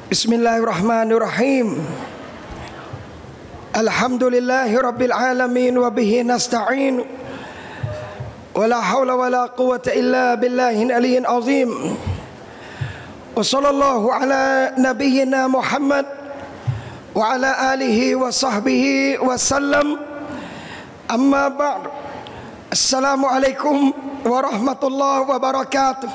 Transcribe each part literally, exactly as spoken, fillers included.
بسم الله الرحمن الرحيم الحمد لله رب العالمين وبه نستعين ولا حول ولا قوة إلا بالله العلي العظيم وصلى الله على نبينا محمد وعلى آله وصحبه وسلم أما بعد السلام عليكم ورحمة الله وبركاته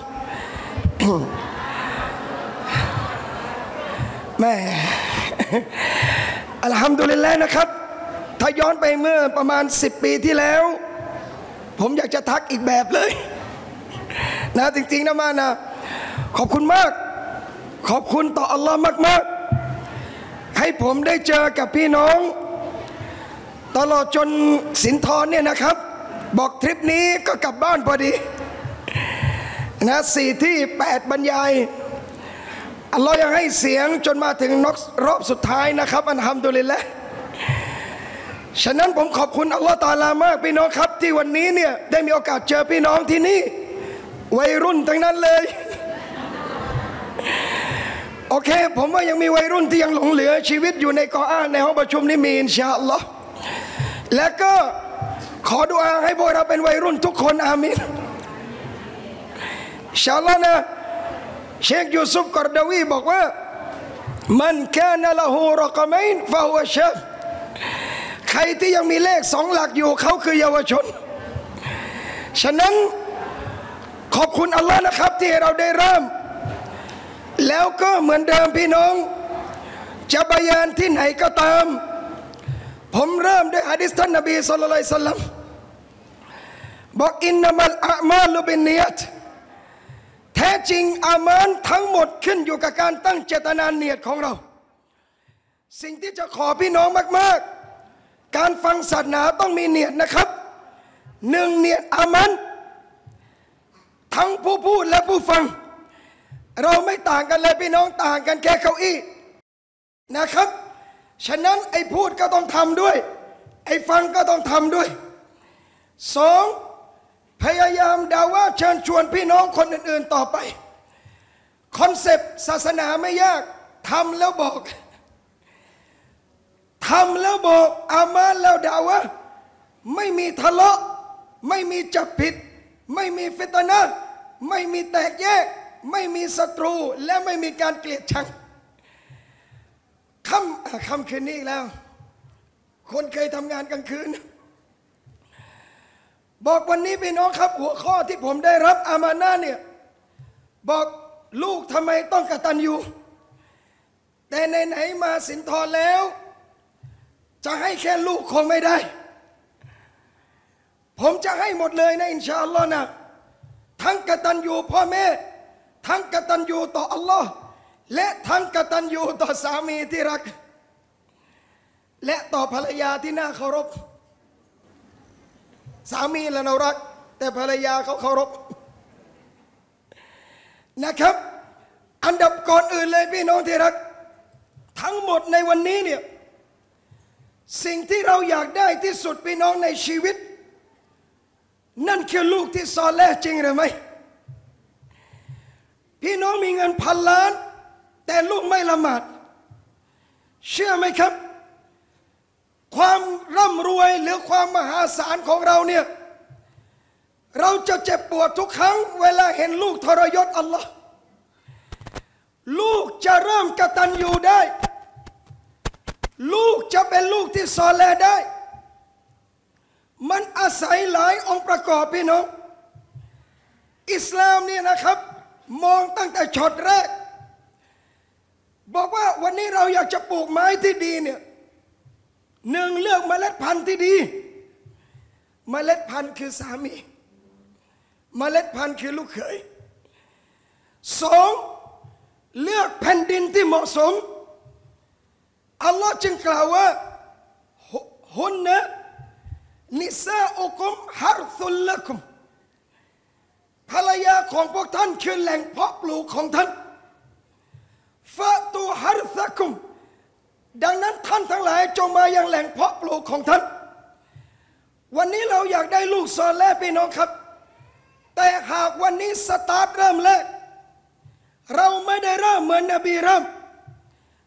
แม่อัลฮัมดุลิลลาห์นะครับถ้าย้อนไปเมื่อประมาณสิบปีที่แล้วผมอยากจะทักอีกแบบเลยนะจริงๆนะมานะขอบคุณมากขอบคุณต่ออัลลอฮ์มากๆให้ผมได้เจอกับพี่น้องตลอดจนสินทรเนี่ยนะครับบอกทริปนี้ก็กลับบ้านพอดีนะสี่ที่แปดบรรยายอัลลอฮ์ยังให้เสียงจนมาถึงนอกรอบสุดท้ายนะครับอัลฮัมดุลิลละห์ฉะนั้นผมขอบคุณอัลลอฮ์ตะอาลามากพี่น้องครับที่วันนี้เนี่ยได้มีโอกาสเจอพี่น้องที่นี่วัยรุ่นทั้งนั้นเลยโอเคผมว่ายังมีวัยรุ่นที่ยังหลงเหลือชีวิตอยู่ในกออานในห้องประชุมนี้มีอินชาอัลลอฮ์และก็ขอดุอาให้พวกเราเป็นวัยรุ่นทุกคนอามีนอินชาอัลลอฮ์นะเชคยูซุฟกอร์ดาวีบอกว่ามันแค่นละหูรกะมัยน์ฟะฮุวะชับใครที่ยังมีเลขสองหลักอยู่เขาคือเยาวชนฉะนั้นขอบคุณอัลลอฮ์นะครับที่เราได้เริ่มแล้วก็เหมือนเดิมพี่น้องจะบะยานที่ไหนก็ตามผมเริ่มด้วยหะดีษท่านนบีศ็อลลัลลอฮุอะลัยฮิวะซัลลัมบอกอินนัมัลอามาลุบินนิยะตแท้จริงอามานทั้งหมดขึ้นอยู่กับการตั้งเจตนาเนียดของเราสิ่งที่จะขอพี่น้องมากๆการฟังศาสนาต้องมีเนียดนะครับหนึ่งเนียดอามันทั้งผู้พูดและผู้ฟังเราไม่ต่างกันเลยพี่น้องต่างกันแค่เก้าอี้นะครับฉะนั้นไอ้พูดก็ต้องทำด้วยไอ้ฟังก็ต้องทำด้วยสองพยายามดาว่าเชิญชวนพี่น้องคนอื่นๆต่อไปคอนเซปต์ศาสนาไม่ยากทำแล้วบอกทำแล้วบอกอามานแล้วดาว่าไม่มีทะเลาะไม่มีจับผิดไม่มีฟิตนะห์ไม่มีแตกแยกไม่มีศัตรูและไม่มีการเกลียดชังค่ำค่ำคืนนี้แล้วคนเคยทำงานกลางคืนบอกวันนี้พี่น้องครับหัวข้อที่ผมได้รับอามานะห์เนี่ยบอกลูกทำไมต้องกตัญญูแต่ไหนๆมาสินทรแล้วจะให้แค่ลูกคงไม่ได้ผมจะให้หมดเลยนะอินชาอัลลอฮ์นะทั้งกตัญญูพ่อแม่ทั้งกตัญญูต่ออัลลอฮ์และทั้งกตัญญูต่อสามีที่รักและต่อภรรยาที่น่าเคารพสามีละเรารักแต่ภรรยาเขาเคารพนะครับอันดับก่อนอื่นเลยพี่น้องที่รักทั้งหมดในวันนี้เนี่ยสิ่งที่เราอยากได้ที่สุดพี่น้องในชีวิตนั่นคือลูกที่ซอเลห์จริงหรือไม่พี่น้องมีเงินพันล้านแต่ลูกไม่ละหมาดเชื่อไหมครับความร่ำรวยหรือความมหาศาลของเราเนี่ยเราจะเจ็บปวดทุกครั้งเวลาเห็นลูกทรยศอัลลอฮ์ลูกจะเริ่มกตัญญูได้ลูกจะเป็นลูกที่ซอเลห์ได้มันอาศัยหลายองค์ประกอบพี่น้องอิสลามเนี่ยนะครับมองตั้งแต่ช็อตแรกบอกว่าวันนี้เราอยากจะปลูกไม้ที่ดีเนี่ยหนึ่งเลือกเมล็ดพันธุ์ที่ดีเมล็ดพันธุ์คือสามีเมล็ดพันธุ์คือลูกเขยสองเลือกแผ่นดินที่เหมาะสมอัลลอฮ์จึงกล่าวว่าฮุนนะนิซาอุกุมฮาร์ซุลละกุมภรรยาของพวกท่านคือแหล่งเพาะปลูกของท่านฟะตูฮาร์ซะกุมดังนั้นท่านทั้งหลายจงมายังแหล่งเพาะปลูกของท่านวันนี้เราอยากได้ลูกซอเลห์พี่น้องครับแต่หากวันนี้สตาร์ทเริ่มแรกเราไม่ได้เริ่มเหมือนนบีเริ่ม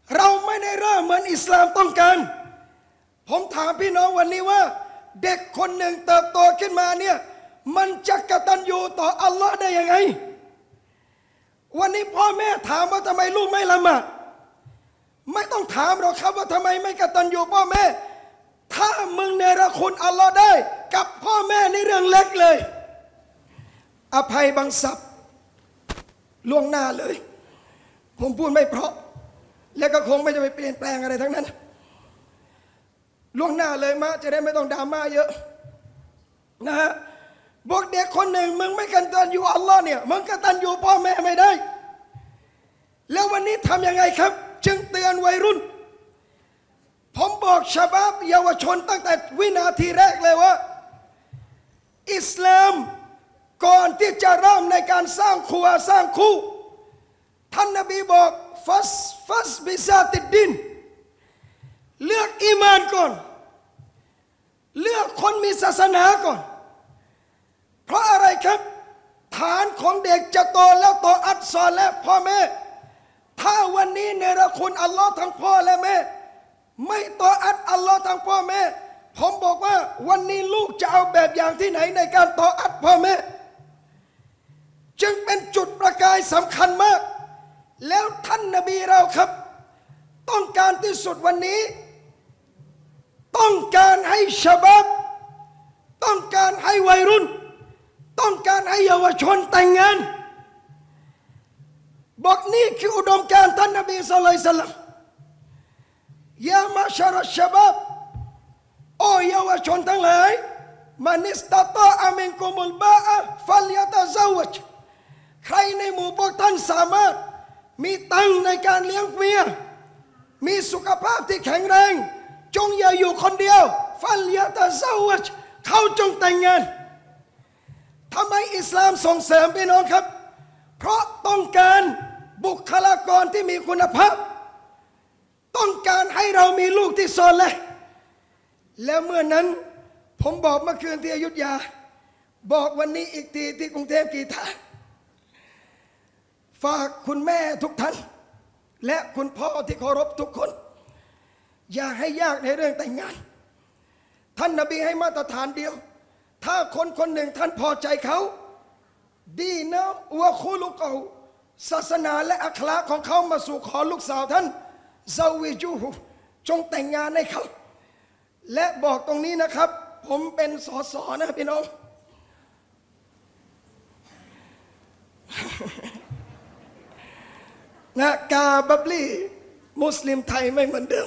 เราไม่ได้เริ่มเหมือนอิสลามต้องการผมถามพี่น้องวันนี้ว่าเด็กคนหนึ่งเติบโตขึ้นมาเนี่ยมันจะกตัญญูต่ออัลลอฮ์ได้ยังไงวันนี้พ่อแม่ถามว่าทำไมลูกไม่ละหมาดไม่ต้องถามหรอกครับว่าทำไมไม่กตัญญูพ่อแม่ถ้ามึงเนรคุณอัลลอฮ์ได้กับพ่อแม่ในเรื่องเล็กเลยอภัยบังสับล่วงหน้าเลยผมพูดไม่เพราะและก็คงไม่จะไปเปลี่ยนแปลงอะไรทั้งนั้นล่วงหน้าเลยมาจะได้ไม่ต้องดราม่าเยอะนะฮะบอกเด็กคนหนึ่งมึงไม่กตัญญูอัลลอฮ์เนี่ยมึงกตัญญูพ่อแม่ไม่ได้แล้ววันนี้ทำยังไงครับจึงเตือนวัยรุ่นผมบอกชาบับเยาวชนตั้งแต่วินาทีแรกเลยว่าอิสลามก่อนที่จะเริ่มในการสร้างครัวสร้างคู่ท่านนบีบอกฟัสฟัสบิซาติดดินเลือกอีมานก่อนเลือกคนมีศาสนาก่อนเพราะอะไรครับฐานของเด็กจะโตแล้วโตอัดซอนและพ่อแม่ถ้าวันนี้เนรคุณอัลลอฮ์ทั้งพ่อและแม่ไม่โตอัดอัลลอฮ์ทั้งพ่อแม่ผมบอกว่าวันนี้ลูกจะเอาแบบอย่างที่ไหนในการโตอัดพ่อแม่จึงเป็นจุดประกายสำคัญมากแล้วท่านนบีเราครับต้องการที่สุดวันนี้ต้องการให้ชาบับต้องการให้วัยรุ่นต้องการให้เยาวชนแต่งงานบอกนี่คืออุดมการณ์ท่านนบีศ็อลลัลลอฮุอะลัยฮิวะซัลลัมยามาชารัชชาบับโอ้เยาวชนทั้งหลายมานิสตาตาอามินกุมุลบาอะฟัลยะตะซาวจใครในหมู่พวกท่านสามารถมีตังในการเลี้ยงเมียมีสุขภาพที่แข็งแรงจงอย่าอยู่คนเดียวฟัลยะตะซาวจเขาจงแต่งงานทำไมอิสลามส่งเสริมพี่น้องครับเพราะต้องการบุคลากรที่มีคุณภาพต้องการให้เรามีลูกที่ซอเลห์แล้วเมื่อนั้นผมบอกเมื่อคืนที่อยุธยาบอกวันนี้อีกทีที่กรุงเทพกีฬาฝากคุณแม่ทุกท่านและคุณพ่อที่เคารพทุกคนอย่าให้ยากในเรื่องแต่งงานท่านนบีให้มาตรฐานเดียวถ้าคนคนหนึ่งท่านพอใจเขาดีนะวะคูลุกเอาศาสนาและอัคลาของเขามาสู่ขอลูกสาวท่านซาวิจูฮูจงแต่งงานให้เขาและบอกตรงนี้นะครับผมเป็นสสนะพี่น้องนะกาบับลี่มุสลิมไทยไม่เหมือนเดิม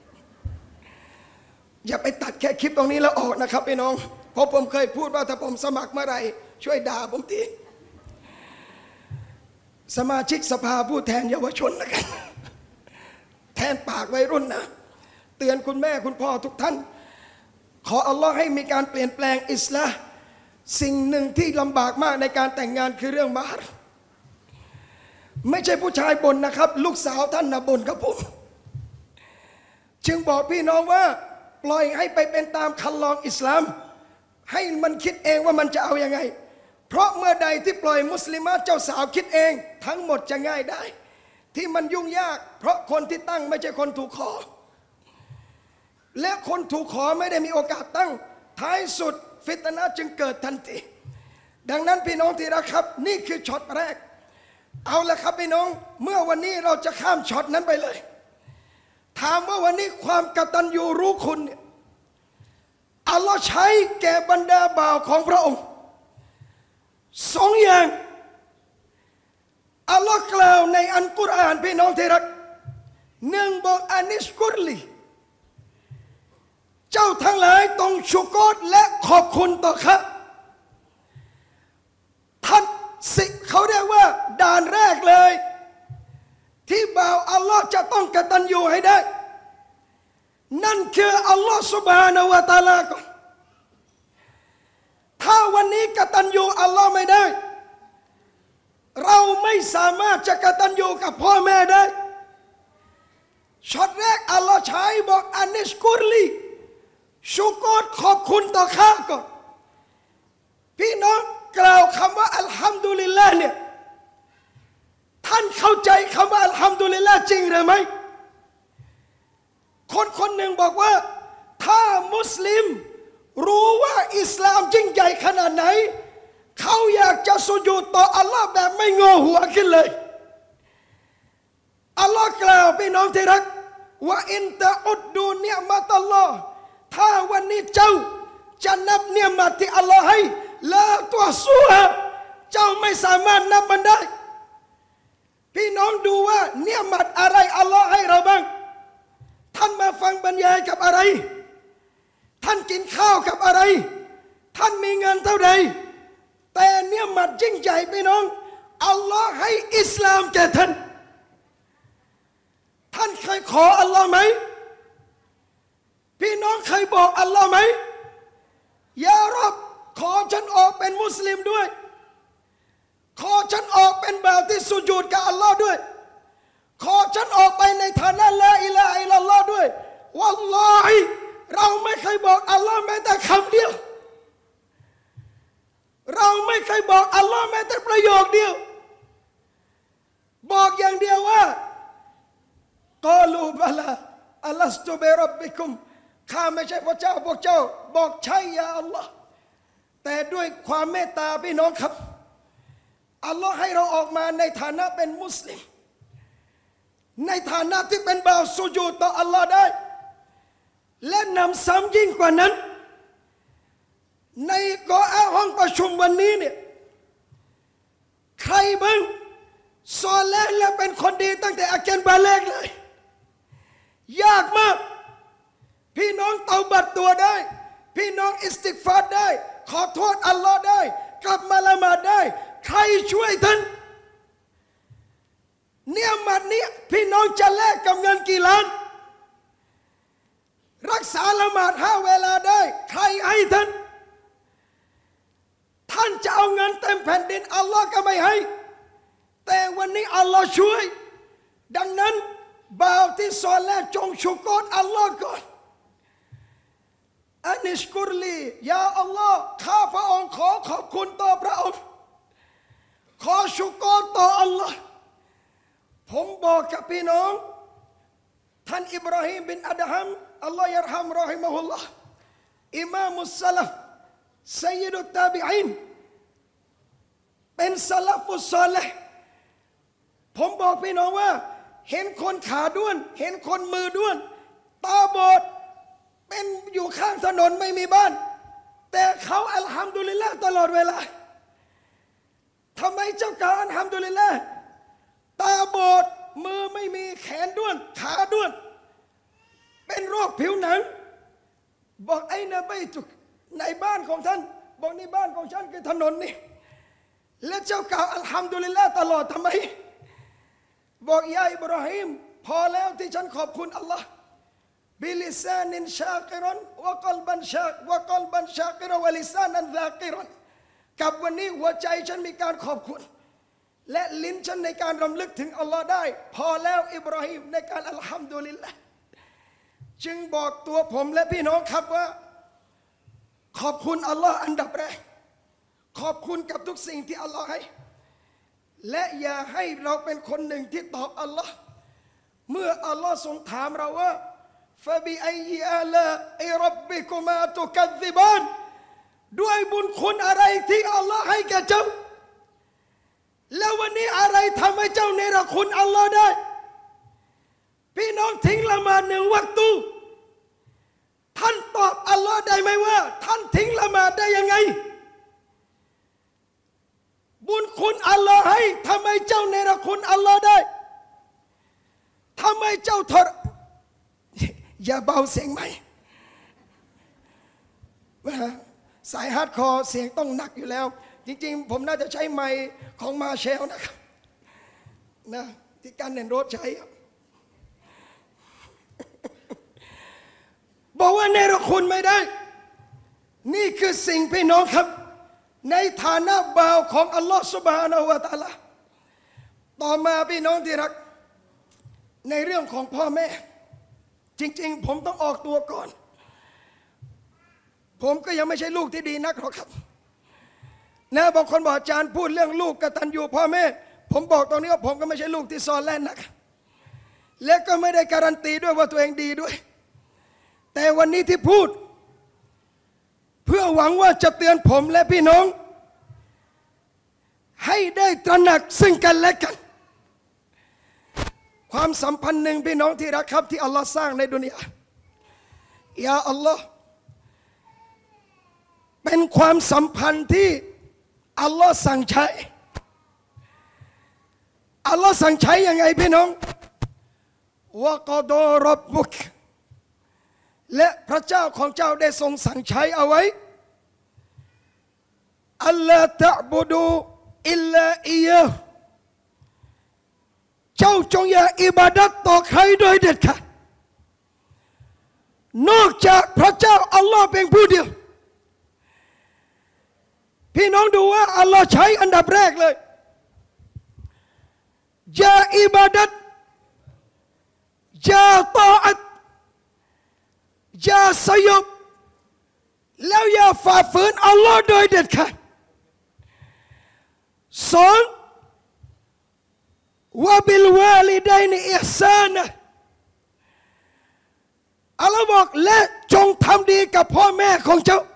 อย่าไปตัดแค่คลิปตรงนี้แล้วออกนะครับพี่น้องเพราะผมเคยพูดว่าถ้าผมสมัครเมื่อไหร่ช่วยด่าผมทีสมาชิกสภาผู้แทนเยาวชนละกันแทนปากวัยรุ่นนะเตือนคุณแม่คุณพ่อทุกท่านขออัลลอฮ์ให้มีการเปลี่ยนแปลงอิสลามสิ่งหนึ่งที่ลำบากมากในการแต่งงานคือเรื่องมหรไม่ใช่ผู้ชายบ่นนะครับลูกสาวท่านนะบ่นกับผมจึงบอกพี่น้องว่าปล่อยให้ไปเป็นตามคันลองอิสลามให้มันคิดเองว่ามันจะเอาอยัางไงเพราะเมื่อใดที่ปล่อยมุสลิมะเจ้าสาวคิดเองทั้งหมดจะง่ายได้ที่มันยุ่งยากเพราะคนที่ตั้งไม่ใช่คนถูกขอและคนถูกขอไม่ได้มีโอกาสตั้งท้ายสุดฟิตนะห์จึงเกิดทันทีดังนั้นพี่น้องที่รักครับนี่คือช็อตแรกเอาละครับพี่น้องเมื่อวันนี้เราจะข้ามช็อตนั้นไปเลยถามว่าวันนี้ความกตัญญูรู้คุณเนี่ยอัลลอฮ์ใช้แก่บรรดาบ่าวของพระองค์สองอย่างอัลลอฮ์กล่าวในอัลกุรอานพี่น้องที่รักหนึ่งบอกอานิชกุรลีเจ้าทั้งหลายต้องชุกรและขอบคุณต่อข้าท่านสิเขาเรียกว่าด่านแรกเลยที่บ่าวอัลลอฮ์จะต้องกตัญญูให้ได้นั่นคืออัลลอฮ์ซุบฮานะฮูวะตะอาลาก่อนถ้าวันนี้กตัญญูอัลลอฮ์ไม่ได้เราไม่สามารถจะกตัญญูกับพ่อแม่ได้ช็อตแรกอัลลอฮ์ใช้บอกอานิชกุรลีชุกรขอบคุณต่อข้าก่อนพี่น้องกล่าวคำว่าอัลฮัมดุลิลลาห์เนี่ยท่านเข้าใจคำว่าอัลฮัมดุลิลลาห์จริงหรือไม่คนคนหนึ่งบอกว่าถ้ามุสลิมรู้ว่าอิสลามยิ่งใหญ่ขนาดไหนเขาอยากจะสุญูดต่ออัลลอฮ์แบบไม่งอหัวขึ้นเลยอัลลอฮ์กล่าวพี่น้องที่รักว่าอินตะอุดดูเนียมัตอัลลอฮ์ถ้าวันนี้เจ้าจะนับเนียมัตที่อัลลอฮ์ให้ละตัวซัวเจ้าไม่สามารถนับมันได้พี่น้องดูว่าเนียมัตอะไรอัลลอฮ์ให้เราบ้างท่านมาฟังบรรยายกับอะไรท่านกินข้าวกับอะไรท่านมีเงินเท่าใดแต่เนียมัตยิ่งใหญ่พี่น้องอัลลอฮ์ให้อิสลามแก่ท่านท่านเคยขออัลลอฮ์ไหมพี่น้องเคยบอกอัลลอฮ์ไหมยารับ ขอฉันออกเป็นมุสลิมด้วยขอฉันออกเป็นบ่าวที่สุญูดกับอัลลอฮ์ด้วยขอฉันออกไปในฐานะลาอิลาฮะอิลลัลลอฮ์ด้วยวัลลอฮิเราไม่เคยบอกอัลลอฮ์แม้แต่คำเดียวเราไม่เคยบอกอัลลอฮ์แม้แต่ประโยคเดียวบอกอย่างเดียวว่ากอลูบะลาอัลลัสตุบิร็อบบิกุมข้าไม่ใช่พระเจ้าพวกเจ้าบอกใช่ยาอัลลอฮ์แต่ด้วยความเมตตาพี่น้องครับอัลลอฮ์ให้เราออกมาในฐานะเป็นมุสลิมในฐานะที่เป็นบ่าวสุญูดต่ออัลลอฮ์ได้และนำซ้ำยิ่งกว่านั้นในกออาห้องประชุมวันนี้เนี่ยใครบ้างซอเลห์และเป็นคนดีตั้งแต่อาเกนบาเลกเลยยากมากพี่น้องเตาบัดตัวได้พี่น้องอิสติกฟาร์ได้ขอโทษอัลลอฮ์ได้กลับมาละหมาดได้ใครช่วยท่านเนี่ยมัดนี้พี่น้องจะแลกกับเงินกี่ล้านรักษาละหมาดห้าเวลาได้ใครให้ท่านท่านจะเอาเงินเต็มแผ่นดินอัลลอฮ์ก็ไม่ให้แต่วันนี้อัลลอฮ์ช่วยดังนั้นบ่าวที่ซอเลห์จงชุกรอัลลอฮ์ก่อนอันิชกุรลียาอัลลอฮ์ข้าพระองค์ขอขอบคุณต่อพระองค์ขอชุกรต่ออัลลอฮ์ผมบอกกับพี่น้องท่านอิบราฮิมบินอัดฮัมอัลลอฮ์ยะรฮัมรอฮิมะฮุลลอฮ์อิมามุสซะลัฟซัยยิดุตตาบิอีนเป็นซะลัฟุสซอลิห์ผมบอกพี่น้องว่าเห็นคนขาด้วนเห็นคนมือด้วนตาบอดเป็นอยู่ข้างถนนไม่มีบ้านแต่เขาอัลฮัมดุลิลละห์ตลอดเวลาทำไมเจ้ากาอัลฮัมดุลิลละห์ตาบอดมือไม่มีแขนด้วนขาด้วนเป็นโรคผิวหนังบอกไอ้นะไปจุกในบ้านของท่านบอกนี่บ้านของฉันคือถนนนี่และเจ้ากล่าวอัลฮัมดุลิลละห์ตลอดทำไมบอกยาอิบราฮิมพอแล้วที่ฉันขอบคุณอัลลอฮ์บิลิซานินชาคิรันวะกลบันชาวะกลบันชาคิรวะลิซานันซาคิรันกับวันนี้หัวใจฉันมีการขอบคุณและลิ้นฉันในการรำลึกถึงอัลลอฮ์ได้พอแล้วอิบราฮิมในการอัลฮัมดุลิลละห์จึงบอกตัวผมและพี่น้องครับว่าขอบคุณอัลลอฮ์อันดับแรกขอบคุณกับทุกสิ่งที่อัลลอฮ์ให้และอย่าให้เราเป็นคนหนึ่งที่ตอบอัลลอฮ์เมื่ออัลลอฮ์ทรงถามเราว่าฟะบิอัยอาลาอิร็อบบิกุมาตุกัซซิบานด้วยบุญคุณอะไรที่อัลลอฮ์ให้แก่เจ้าแล้ววันนี้อะไรทำให้เจ้าเนรคุณอัลลอฮ์ได้พี่น้องทิ้งละหมาดหนึ่งวักตูท่านตอบอัลลอฮ์ได้ไหมว่าท่านทิ้งละหมาดได้ยังไงบุญคุณอัลลอฮ์ให้ทำไมเจ้าเนรคุณอัลลอฮ์ได้ทำไมเจ้าทรอย่าเบาเสียงไหมสายฮาร์ดคอร์เสียงต้องหนักอยู่แล้วจริงๆผมน่าจะใช้ไมค์ของมาเชลนะครับนะที่การเดินรถใช้บอกว่าเนรคุณไม่ได้นี่คือสิ่งพี่น้องครับในฐานะบ่าวของอัลลอฮฺซุบฮานะฮูวะตะอาลาต่อมาพี่น้องที่รักในเรื่องของพ่อแม่จริงๆผมต้องออกตัวก่อนผมก็ยังไม่ใช่ลูกที่ดีนักหรอกครับนะบางคนบอกอาจารย์พูดเรื่องลูกกตัญญูพ่อแม่ผมบอกตรงนี้ว่าผมก็ไม่ใช่ลูกที่ซอเลห์นักและก็ไม่ได้การันตีด้วยว่าตัวเองดีด้วยแต่วันนี้ที่พูดเพื่อหวังว่าจะเตือนผมและพี่น้องให้ได้ตระหนักซึ่งกันและกันความสัมพันธ์หนึ่งพี่น้องที่รักครับที่อัลลอฮ์สร้างในดุนยายาอัลลอฮ์เป็นความสัมพันธ์ที่อัลลอฮ์สั่งใช้อัลลอฮ์สั่งใช้ยังไงพี่น้องวะกอดอรับบุกและพระเจ้าของเจ้าได้ทรงสั่งใช้เอาไว้อัลลอฮ์ตะบุดูอิลลาอิยะเจ้าจงอย่าอิบาดัตต่อใครโดยเด็ดขาดนอกจากพระเจ้าอัลลอฮ์เพียงผู้เดียวพี่น้องดูว่าอัลลอฮ์ใช้อันดับแรกเลยอย่าอิบาดัตอย่าตออัตอย่าสยบแล้วอย่าฝ่าฝืนอัลลอฮ์โดยเด็ดขาดสองวะบิลวาลิดัยนิอิห์ซานะอัลลอฮ์บอกและจงทำดีกับพ่อแม่ของเจ้า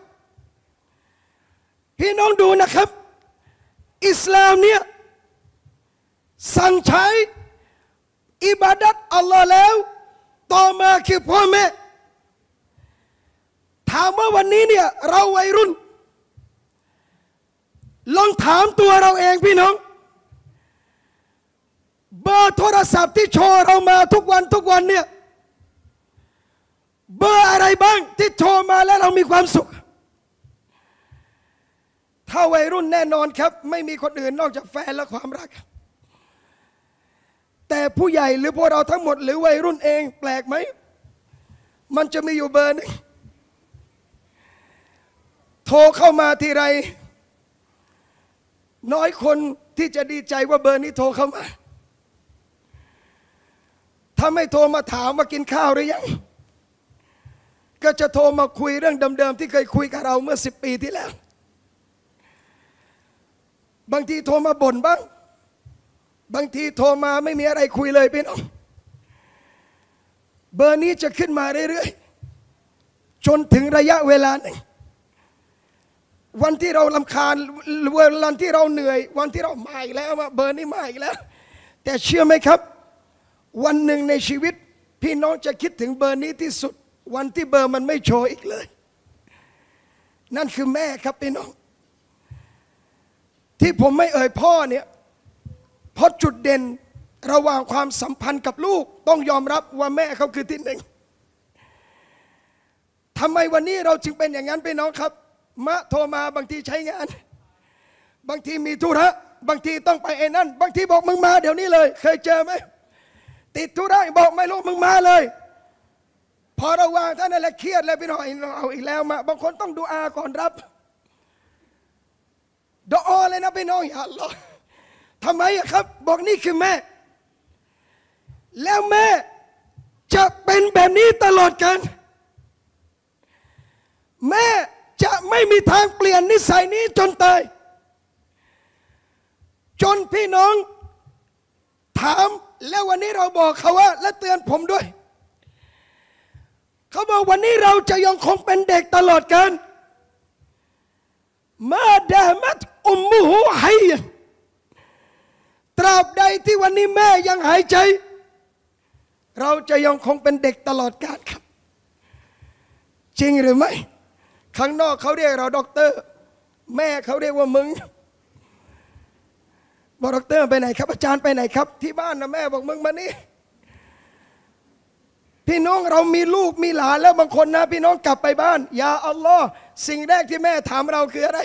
พี่น้องดูนะครับอิสลามเนี่ยสั่งใช้อิบาดัตอัลลอฮ์แล้วต่อมาคือพ่อแม่ถามว่าวันนี้เนี่ยเราวัยรุ่นลองถามตัวเราเองพี่น้องเบอร์โทรศัพท์ที่โชว์เรามาทุกวันทุกวันเนี่ยเบอร์อะไรบ้างที่โทรมาแล้วเรามีความสุขถ้าวัยรุ่นแน่นอนครับไม่มีคนอื่นนอกจากแฟนและความรักแต่ผู้ใหญ่หรือพวกเราทั้งหมดหรือวัยรุ่นเองแปลกไหมมันจะมีอยู่เบอร์นึงโทรเข้ามาทีไรน้อยคนที่จะดีใจว่าเบอร์นี้โทรเข้ามาถ้าไม่โทรมาถามว่ากินข้าวหรือยังก็จะโทรมาคุยเรื่องเดิมๆที่เคยคุยกับเราเมื่อสิบปีที่แล้วบางทีโทรมาบ่นบ้างบางทีโทรมาไม่มีอะไรคุยเลยพี่น้องเบอร์นี้จะขึ้นมาเรื่อยๆจนถึงระยะเวลาหนึ่งวันที่เรารำคาญวันที่เราเหนื่อยวันที่เรามาอีกแล้วว่าเบอร์นี้มาอีกแล้วแต่เชื่อไหมครับวันหนึ่งในชีวิตพี่น้องจะคิดถึงเบอร์นี้ที่สุดวันที่เบอร์มันไม่โชว์อีกเลยนั่นคือแม่ครับพี่น้องที่ผมไม่เอ่ยพ่อเนี่ยเพราะจุดเด่นระหว่างความสัมพันธ์กับลูกต้องยอมรับว่าแม่เขาคือที่หนึ่งทำไมวันนี้เราจึงเป็นอย่างนั้นพี่น้องครับมะโทรมาบางทีใช้งานบางทีมีธุระบางทีต้องไปไอ้นั่นบางทีบอกมึงมาเดี๋ยวนี้เลยเคยเจอไหมติดธุระบอกไม่รู้มึงมาเลยพอระวางท่านนั่นแหละเครียดเลยพี่น้องเอาอีกแล้วมาบางคนต้องดูอาก่อนรับดูอาเลยนะพี่น้องอย่าอัลลอฮ์ทำไมครับบอกนี่คือแม่แล้วแม่จะเป็นแบบนี้ตลอดกันแม่จะไม่มีทางเปลี่ยนนิสัยนี้จนตายจนพี่น้องถามแล้ววันนี้เราบอกเขาว่าและเตือนผมด้วยเขาบอกวันนี้เราจะยังคงเป็นเด็กตลอดกาลมาดามัตอุมมุฮูฮัยตราบใดที่วันนี้แม่ยังหายใจเราจะยังคงเป็นเด็กตลอดกาลครับจริงหรือไม่ข้างนอกเขาเรียกเราด็อกเตอร์แม่เขาเรียกว่ามึงบอกด็อกเตอร์ไปไหนครับอาจารย์ไปไหนครับที่บ้านนะแม่บอกมึงมานี่พี่น้องเรามีลูกมีหลานแล้วบางคนนะพี่น้องกลับไปบ้านยาอัลลอฮ์สิ่งแรกที่แม่ถามเราคืออะไร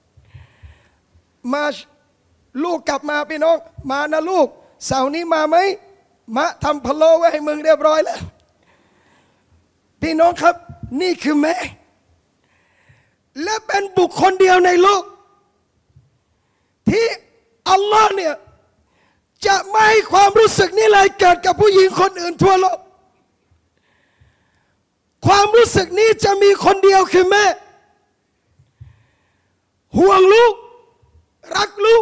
มาลูกกลับมาพี่น้องมานะลูกเสาร์นี้มาไหมมาทำพะโล้ไว้ให้มึงเรียบร้อยแล้วพี่น้องครับนี่คือแม่และเป็นบุคคลเดียวในโลกที่อัลลอฮ์เนี่ยจะไม่ให้ความรู้สึกนี้เลยเกิดกับผู้หญิงคนอื่นทั่วโลกความรู้สึกนี้จะมีคนเดียวคือแม่ห่วงลูกรักลูก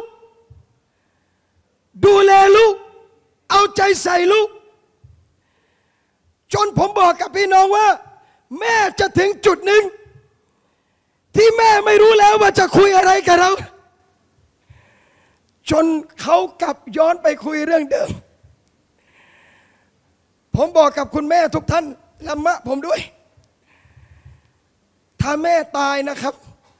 ดูแลลูกเอาใจใส่ลูกจนผมบอกกับพี่น้องว่าแม่จะถึงจุดหนึ่งที่แม่ไม่รู้แล้วว่าจะคุยอะไรกับเราจนเขากลับย้อนไปคุยเรื่องเดิมผมบอกกับคุณแม่ทุกท่านละมะผมด้วยถ้าแม่ตายนะครับ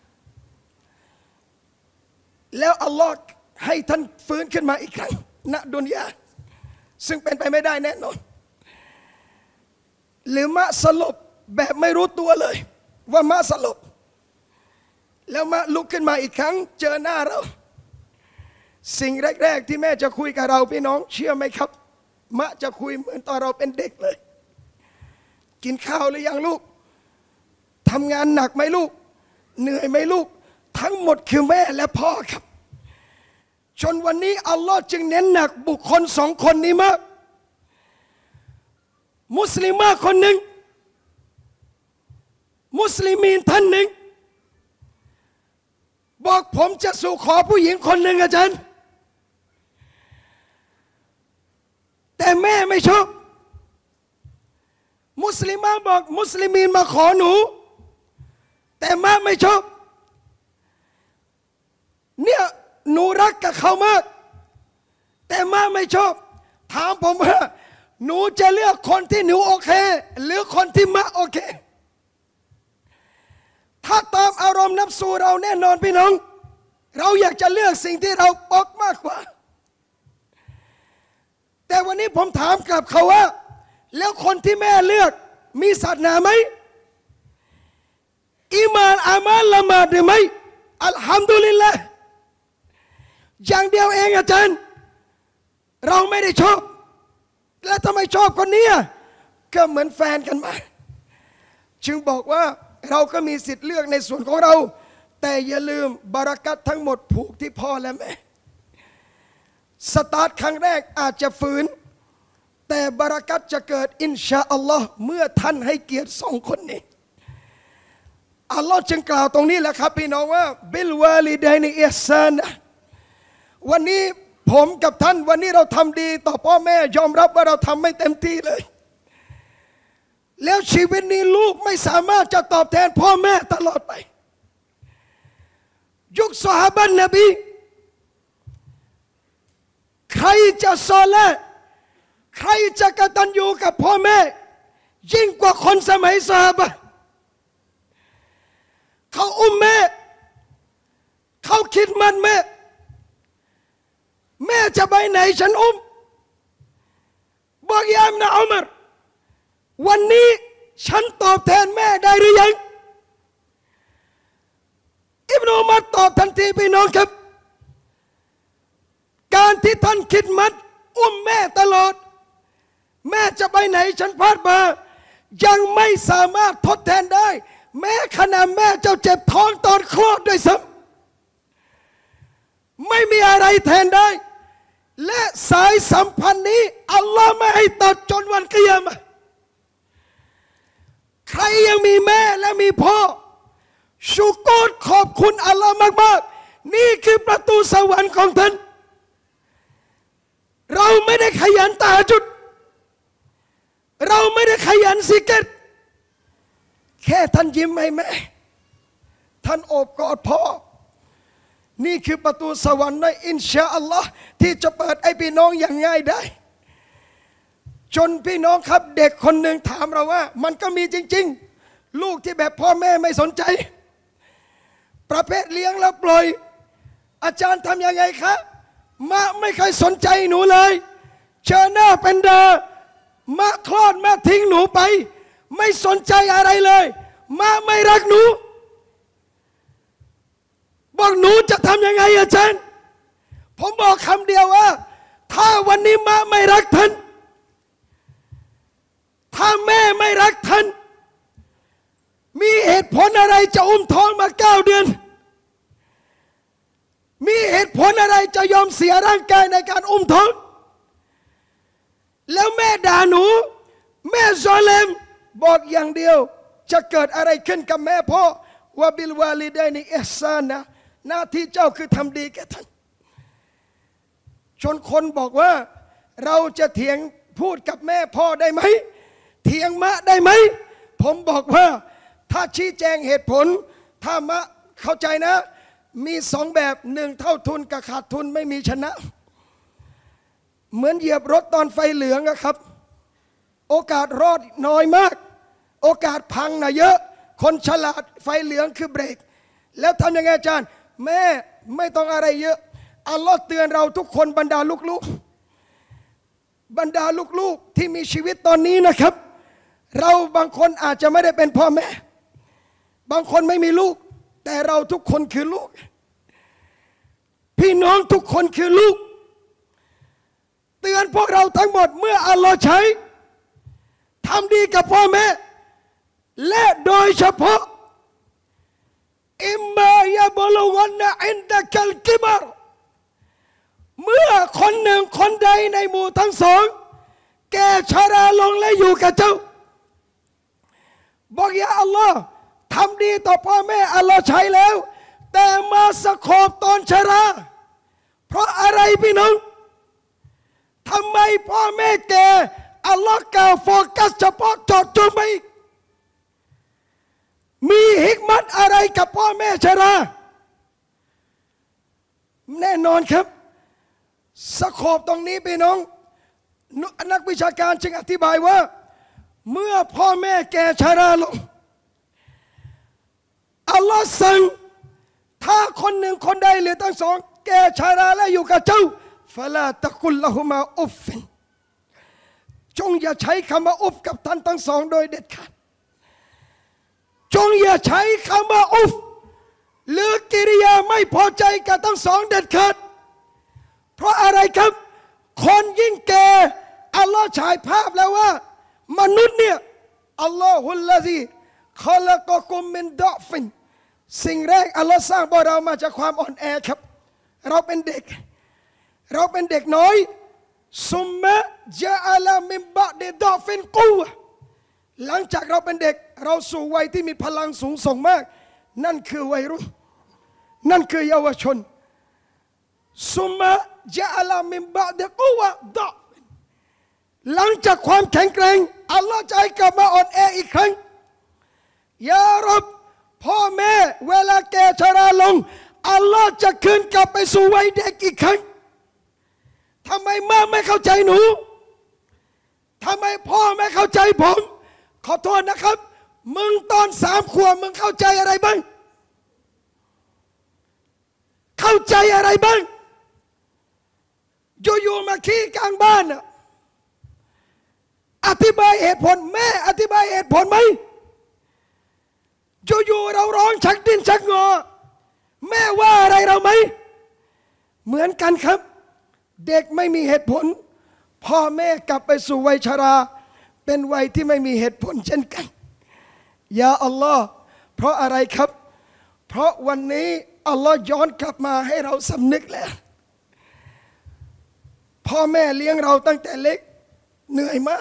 แล้วอัลลอฮ์ให้ท่านฟื้นขึ้นมาอีกครั้งณดุนยาซึ่งเป็นไปไม่ได้แน่นอนหรือมะสลบแบบไม่รู้ตัวเลยว่ามะสลบแล้วมะลุกขึ้นมาอีกครั้งเจอหน้าเราสิ่งแรกๆที่แม่จะคุยกับเราพี่น้องเชื่อไหมครับมะจะคุยเหมือนตอนเราเป็นเด็กเลยกินข้าวหรือยังลูกทำงานหนักไหมลูกเหนื่อยไหมลูกทั้งหมดคือแม่และพ่อครับจนวันนี้อัลลอฮ์จึงเน้นหนักบุคคลสองคนนี้มากมุสลิมะคนหนึ่งมุสลิมีนท่านหนึ่งบอกผมจะสู่ขอผู้หญิงคนหนึ่งอาจารย์แต่แม่ไม่ชอบมุสลิมะบอกมุสลิมีนมาขอหนูแต่แม่ไม่ชอบเนี่ยหนูรักกับเขามากแต่แม่ไม่ชอบถามผมว่าหนูจะเลือกคนที่หนูโอเคหรือคนที่แม่โอเคถ้าตามอารมณ์นับสู่เราแน่นอนพี่น้องเราอยากจะเลือกสิ่งที่เราปกมากกว่าแต่วันนี้ผมถามกลับเขาว่าแล้วคนที่แม่เลือกมีศาสนาไหมอีมานอามัลละหมาดหรือไม่อัลฮัมดุลิลละห์อย่างเดียวเองอาจารย์เราไม่ได้ชอบแล้วทำไมชอบคนนี้ก็เหมือนแฟนกันมาจึงบอกว่าเราก็มีสิทธิ์เลือกในส่วนของเราแต่อย่าลืมบารักัตทั้งหมดผูกที่พ่อและแม่สตาร์ทครั้งแรกอาจจะฝืนแต่บารักัตจะเกิดอินชาอัลลอฮ์เมื่อท่านให้เกียรติสองคนนี้อัลลอฮ์จึงกล่าวตรงนี้แหละครับพี่น้องว่าบิลวาลิดัยนิอิห์ซานะวันนี้ผมกับท่านวันนี้เราทำดีต่อพ่อแม่ยอมรับว่าเราทำไม่เต็มที่เลยแล้วชีวิตนี้ลูกไม่สามารถจะตอบแทนพ่อแม่ตลอดไปยุคซอฮาบะห์นบีใครจะซอละห์ใครจะกตัญญูกับพ่อแม่ยิ่งกว่าคนสมัยซอฮาบะห์เขาอุ้มแม่เขาคิดมันแม่แม่จะไปไหนฉันอุ้มบอกยามนะอุมัรวันนี้ฉันตอบแทนแม่ได้หรือยังอิบนุอุมัรตอบทันทีพี่น้องครับการที่ท่านคิดมัดอุ้มแม่ตลอดแม่จะไปไหนฉันพลาดมายังไม่สามารถทดแทนได้แม้ขณะแม่เจ้าเจ็บท้องตอนคลอดด้วยซ้ำไม่มีอะไรแทนได้และสายสัมพันธ์นี้อัลลอฮ์ไม่ให้ตัดจนวันกิยามะห์ใครยังมีแม่และมีพ่อชุกรขอบคุณอัลลอฮ์มากๆนี่คือประตูสวรรค์ของท่านเราไม่ได้ขยันตะฮัจญุดเราไม่ได้ขยันซิกร์แค่ท่านยิ้มให้แม่ท่านโอบกอดพ่อนี่คือประตูสวรรค์ในอินชาอัลลอฮ์ที่จะเปิดให้พี่น้องอย่างง่ายได้จนพี่น้องครับเด็กคนหนึ่งถามเราว่ามันก็มีจริงๆลูกที่แบบพ่อแม่ไม่สนใจประเภทเลี้ยงแล้วปล่อยอาจารย์ทำยังไงคะมะไม่เคยสนใจหนูเลยเจอหน้าเป็นดามะคลอดมาทิ้งหนูไปไม่สนใจอะไรเลยมะไม่รักหนูบอกหนูจะทำยังไงอาจารย์ผมบอกคำเดียวว่าถ้าวันนี้มะไม่รักท่านถ้าแม่ไม่รักท่านมีเหตุผลอะไรจะอุ้มท้องมาเก้าเดือนมีเหตุผลอะไรจะยอมเสียร่างกายในการอุ้มท้องแล้วแม่ด่าหนูแม่ซอเลมบอกอย่างเดียวจะเกิดอะไรขึ้นกับแม่พ่อว่าบิลวาลิดัยนิอิห์ซานะหน้าที่เจ้าคือทำดีแก่ท่านจนคนบอกว่าเราจะเถียงพูดกับแม่พ่อได้ไหมเถียงมะได้ไหมผผมบอกว่าถ้าชี้แจงเหตุผลถ้ามะเข้าใจนะมีสองแบบหนึ่งเท่าทุนกับขาดทุนไม่มีชนะเหมือนเหยียบรถตอนไฟเหลืองนะครับโอกาสรอดน้อยมากโอกาสพังนะเยอะคนฉลาดไฟเหลืองคือเบรกแล้วทำยังไงอาจารย์แม่ไม่ต้องอะไรเยอะอัลลอฮ์เตือนเราทุกคนบรรดาลูกๆบรรดาลูกๆที่มีชีวิตตอนนี้นะครับเราบางคนอาจจะไม่ได้เป็นพ่อแม่บางคนไม่มีลูกแต่เราทุกคนคือลูกพี่น้องทุกคนคือลูกเตือนพวกเราทั้งหมดเมื่ออัลลอฮ์ใช้ทำดีกับพ่อแม่และโดยเฉพาะอิมมายะบลุวันนะอินดะกัลกิบรเมื่อคนหนึ่งคนใดในหมู่ทั้งสองแก่ชราลงและอยู่กับเจ้าบอกอย่าอัลลอฮ์ทำดีต่อพ่อแม่อัลลอฮ์ใช้แล้วแต่มาสะขบตอนชราเพราะอะไรพี่น้องทำไมพ่อแม่แก่อัลลอฮ์กล่าวโฟกัสเฉพาะเจาะจงไปมีฮิกมัตอะไรกับพ่อแม่ชราแน่นอนครับสะขบตรงนี้พี่น้องนักวิชาการจึงอธิบายว่าเมื่อพ่อแม่แก่ชราลงอัลลอฮ์สั่งถ้าคนหนึ่งคนใดหรือทั้งสองแก่ชราและอยู่กับเจ้าฟะลาตะกุลละหุมาอุฟฟินจงอย่าใช้คำว่าอุฟกับท่านทั้งสองโดยเด็ดขาดจงอย่าใช้คำว่าอุฟหรือกิริยาไม่พอใจกับทั้งสองเด็ดขาดเพราะอะไรครับคนยิ่งแก่อัลลอฮ์ฉายภาพแล้วว่ามนุษย์เนี่ยอัลลอฮุลลาซีขอละกอกุมมินดอฟินสิ่งแรกอัลลอฮ์สร้างพวกเรามาจากความอ่อนแอครับเราเป็นเด็กเราเป็นเด็กน้อยซุมมะจาอัลมิมบะเดดอฟินกูหลังจากเราเป็นเด็กเราสู่วัยที่มีพลังสูงส่งมากนั่นคือวัยรุ่นนั่นคือเยาวชนซุมมะจาอัลมิมบะเดกูวะดอหลังจากความแข็งแกร่งอัลลอฮ์จะให้กลับมาอ่อนแออีกครั้งยารับพ่อแม่เวลาแก่ชราลงอัลลอฮ์จะคืนกลับไปสู่วัยเด็กอีกครั้งทำไมแม่ไม่เข้าใจหนูทำไมพ่อไม่เข้าใจผมขอโทษนะครับมึงตอนสามขวบมึงเข้าใจอะไรบ้างเข้าใจอะไรบ้างอยู่ๆมาขี้กลางบ้านอะอธิบายเหตุผลแม่อธิบายเหตุผลไหมอยู่ๆเราร้องชักดิ้นชักงอแม่ว่าอะไรเราไหมเหมือนกันครับเด็กไม่มีเหตุผลพ่อแม่กลับไปสู่วัยชราเป็นวัยที่ไม่มีเหตุผลเช่นกันยาอัลลอฮ์เพราะอะไรครับเพราะวันนี้อัลลอฮ์ย้อนกลับมาให้เราสำนึกแล้วพ่อแม่เลี้ยงเราตั้งแต่เล็กเหนื่อยมาก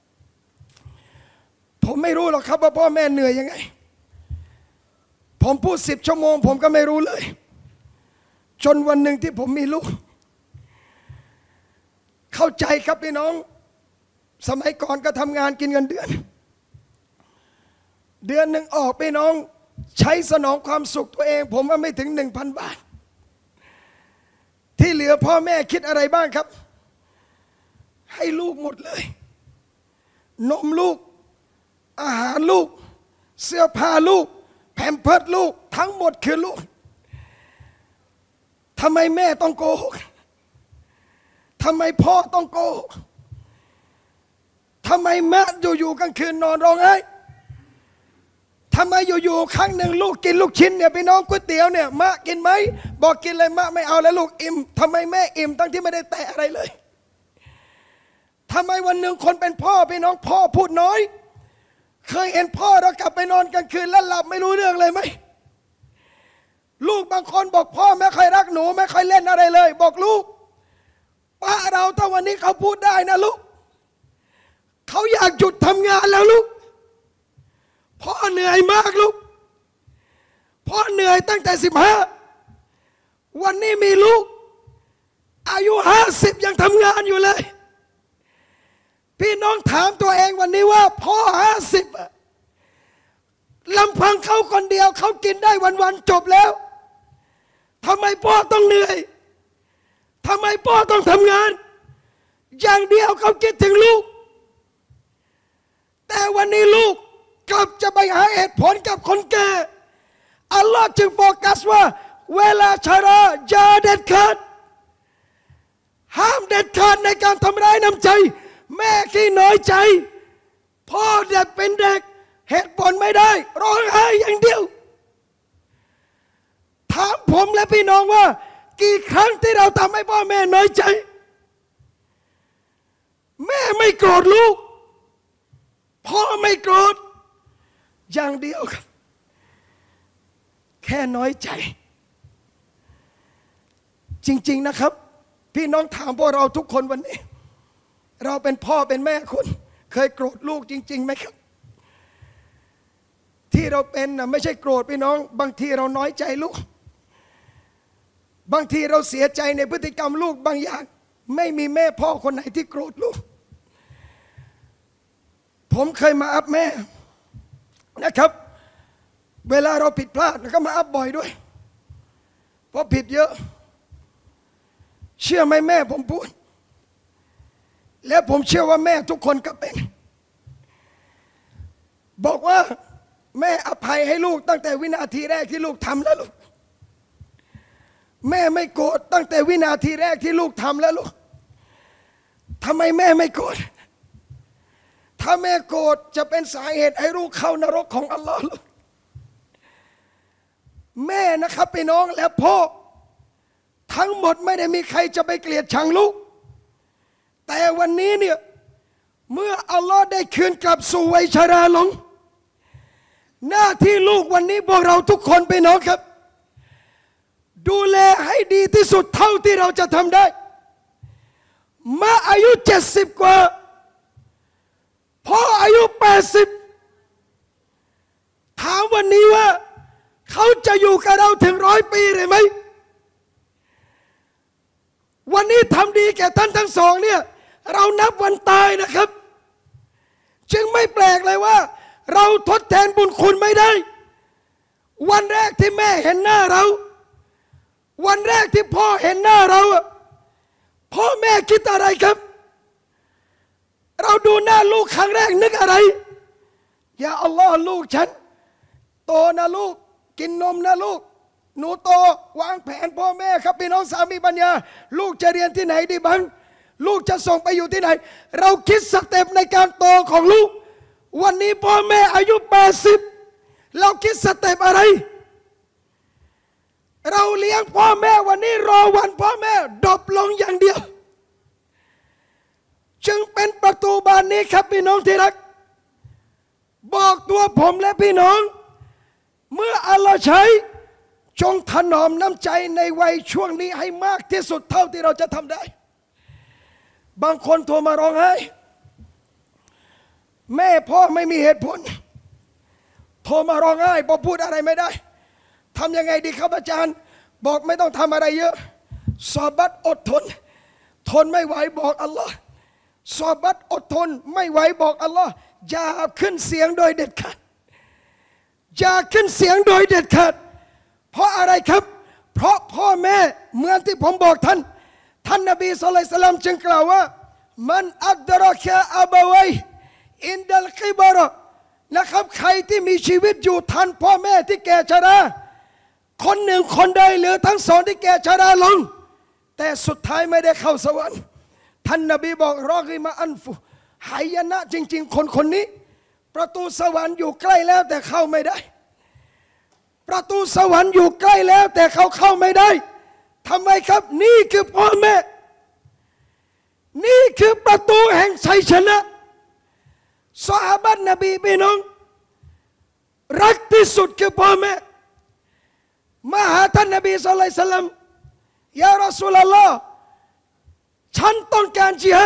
ผมไม่รู้หรอกครับว่าพ่อแม่เหนื่อยยังไงผมพูดสิบชั่วโมงผมก็ไม่รู้เลยจนวันหนึ่งที่ผมมีลูกเข้าใจครับพี่น้องสมัยก่อนก็ทำงานกินเงินเดือนเดือนหนึ่งออกพี่น้องใช้สนองความสุขตัวเองผมว่าไม่ถึงหนึ่งพันบาทที่เหลือพ่อแม่คิดอะไรบ้างครับให้ลูกหมดเลยนมลูกอาหารลูกเสื้อผ้าลูกแผ่นเพิดลูกทั้งหมดคือลูกทำไมแม่ต้องโกหกทำไมพ่อต้องโกหกทำไมแม่อยู่ๆกลางคืนนอนร้องไห้ทำไมอยู่ๆครั้งหนึ่งลูกกินลูกชิ้นเนี่ยพี่น้องก๋วยเตี๋ยวเนี่ยมะกินไหมบอกกินเลยมะไม่เอาแล้วลูกอิ่มทำไมแม่อิ่มตั้งที่ไม่ได้แตะอะไรเลยทำไมวันหนึ่งคนเป็นพ่อพี่น้องพ่อพูดน้อยเคยเห็นพ่อเรากลับไปนอนกลางคืนแล้วหลับไม่รู้เรื่องเลยไหมลูกบางคนบอกพ่อไม่ค่อยรักหนูไม่ค่อยเล่นอะไรเลยบอกลูกป้าเราถ้าวันนี้เขาพูดได้นะลูกเขาอยากหยุดทำงานแล้วลูกพ่อเหนื่อยมากลูกพ่อเหนื่อยตั้งแต่สิบห้าวันนี้มีลูกอายุห้าสิบยังทำงานอยู่เลยพี่น้องถามตัวเองวันนี้ว่าพ่อห้าสิบลำพังเขาคนเดียวเขากินได้วันๆจบแล้วทำไมพ่อต้องเหนื่อยทำไมพ่อต้องทำงานอย่างเดียวเขาคิดถึงลูกแต่วันนี้ลูกกลับจะไปหาเหตุผลกับคนแก่อัลลอฮ์จึงโฟกัสว่าเวลาชาราอย่าเด็ดขาดห้ามเด็ดขาดในการทำร้ายน้ำใจแม่ขี้น้อยใจพ่อเด็กเป็นเด็กเหตุผลไม่ได้ร้องไห้อย่างเดียวถามผมและพี่น้องว่ากี่ครั้งที่เราทำให้พ่อแม่น้อยใจแม่ไม่โกรธลูกพ่อไม่โกรธอย่างเดียวครับแค่น้อยใจจริงๆนะครับพี่น้องถามพวกเราทุกคนวันนี้เราเป็นพ่อเป็นแม่คุณเคยโกรธลูกจริงๆไหมครับที่เราเป็นนะไม่ใช่โกรธพี่น้องบางทีเราน้อยใจลูกบางทีเราเสียใจในพฤติกรรมลูกบางอย่างไม่มีแม่พ่อคนไหนที่โกรธลูกผมเคยมาอัพแม่นะครับเวลาเราผิดพลาดก็มาอัพบ่อยด้วยเพราะผิดเยอะเชื่อไหมแม่ผมพูดและผมเชื่อว่าแม่ทุกคนก็เป็นบอกว่าแม่อภัยให้ลูกตั้งแต่วินาทีแรกที่ลูกทำแล้วลูกแม่ไม่โกรธตั้งแต่วินาทีแรกที่ลูกทำแล้วลูกทำไมแม่ไม่โกรธถ้าแม่โกรธจะเป็นสาเหตุให้ลูกเข้านรกของอัลลอฮ์ลูกแม่นะครับพี่น้องและพ่อทั้งหมดไม่ได้มีใครจะไปเกลียดชังลูกแต่วันนี้เนี่ยเมื่ออัลลอฮ์ได้คืนกลับสู่วัยชราลงหน้าที่ลูกวันนี้พวกเราทุกคนพี่น้องครับดูแลให้ดีที่สุดเท่าที่เราจะทำได้มาอายุเจ็ดสิบกว่าพ่ออายุแปดสิบถามวันนี้ว่าเขาจะอยู่กับเราถึงร้อยปีหรือไม่วันนี้ทำดีแก่ท่านทั้งสองเนี่ยเรานับวันตายนะครับจึงไม่แปลกเลยว่าเราทดแทนบุญคุณไม่ได้วันแรกที่แม่เห็นหน้าเราวันแรกที่พ่อเห็นหน้าเราพ่อแม่คิดอะไรครับเราดูหน้าลูกครั้งแรกนึกอะไรอย่าอัลลอฮ์ลูกฉันโตนะลูกกินนมนะลูกหนูโตวางแผนพ่อแม่ครับพี่น้องสามีปัญญาลูกจะเรียนที่ไหนดีบ้างลูกจะส่งไปอยู่ที่ไหนเราคิดสเต็ปในการโตของลูกวันนี้พ่อแม่อายุแปดสิบเราคิดสเต็ปอะไรเราเลี้ยงพ่อแม่วันนี้รอวันพ่อแม่ดรอปลงอย่างเดียวจึงเป็นประตูบานนี้ครับพี่น้องที่รักบอกตัวผมและพี่น้องเมื่ออัลลอฮ์ใช้จงถนอมน้ำใจในวัยช่วงนี้ให้มากที่สุดเท่าที่เราจะทำได้บางคนโทรมาร้องไห้แม่พ่อไม่มีเหตุผลโทรมาร้องไห้บอกพูดอะไรไม่ได้ทำยังไงดีครับอาจารย์บอกไม่ต้องทำอะไรเยอะซอบัตอดทนทนไม่ไหวบอกอัลลอฮ์ซอบัตอดทนไม่ไหวบอกอัลลอฮ์อย่าขึ้นเสียงโดยเด็ดขาดอย่าขึ้นเสียงโดยเด็ดขาดเพราะอะไรครับเพราะพ่อแม่เหมือนที่ผมบอกท่านท่านนบีศ็อลลัลลอฮุอะลัยฮิวะซัลลัมจึงกล่าวว่ามันอัดรอกะอับวัยอินดัลกิบรนะครับใครที่มีชีวิตอยู่ทันพ่อแม่ที่แก่ชราคนหนึ่งคนใดหรือทั้งสองที่แก่ชราลงแต่สุดท้ายไม่ได้เข้าสวรรค์ท่านนบีบอกรอกิมาอันฟุหายนะจริงๆคนคนนี้ประตูสวรรค์อยู่ใกล้แล้วแต่เข้าไม่ได้ประตูสวรรค์อยู่ใกล้แล้วแต่เขาเข้าไม่ได้ทำไมครับนี่คือพ่อแม่นี่คือประตูแห่งชัยชนะซอฮาบะห์นบีพี่น้องรักที่สุดคือพ่อแม่มาหาท่านนบีศ็อลลัลลอฮุอะลัยฮิวะซัลลัมยารอซูลุลลอฮ์ฉันต้องการจิฮาด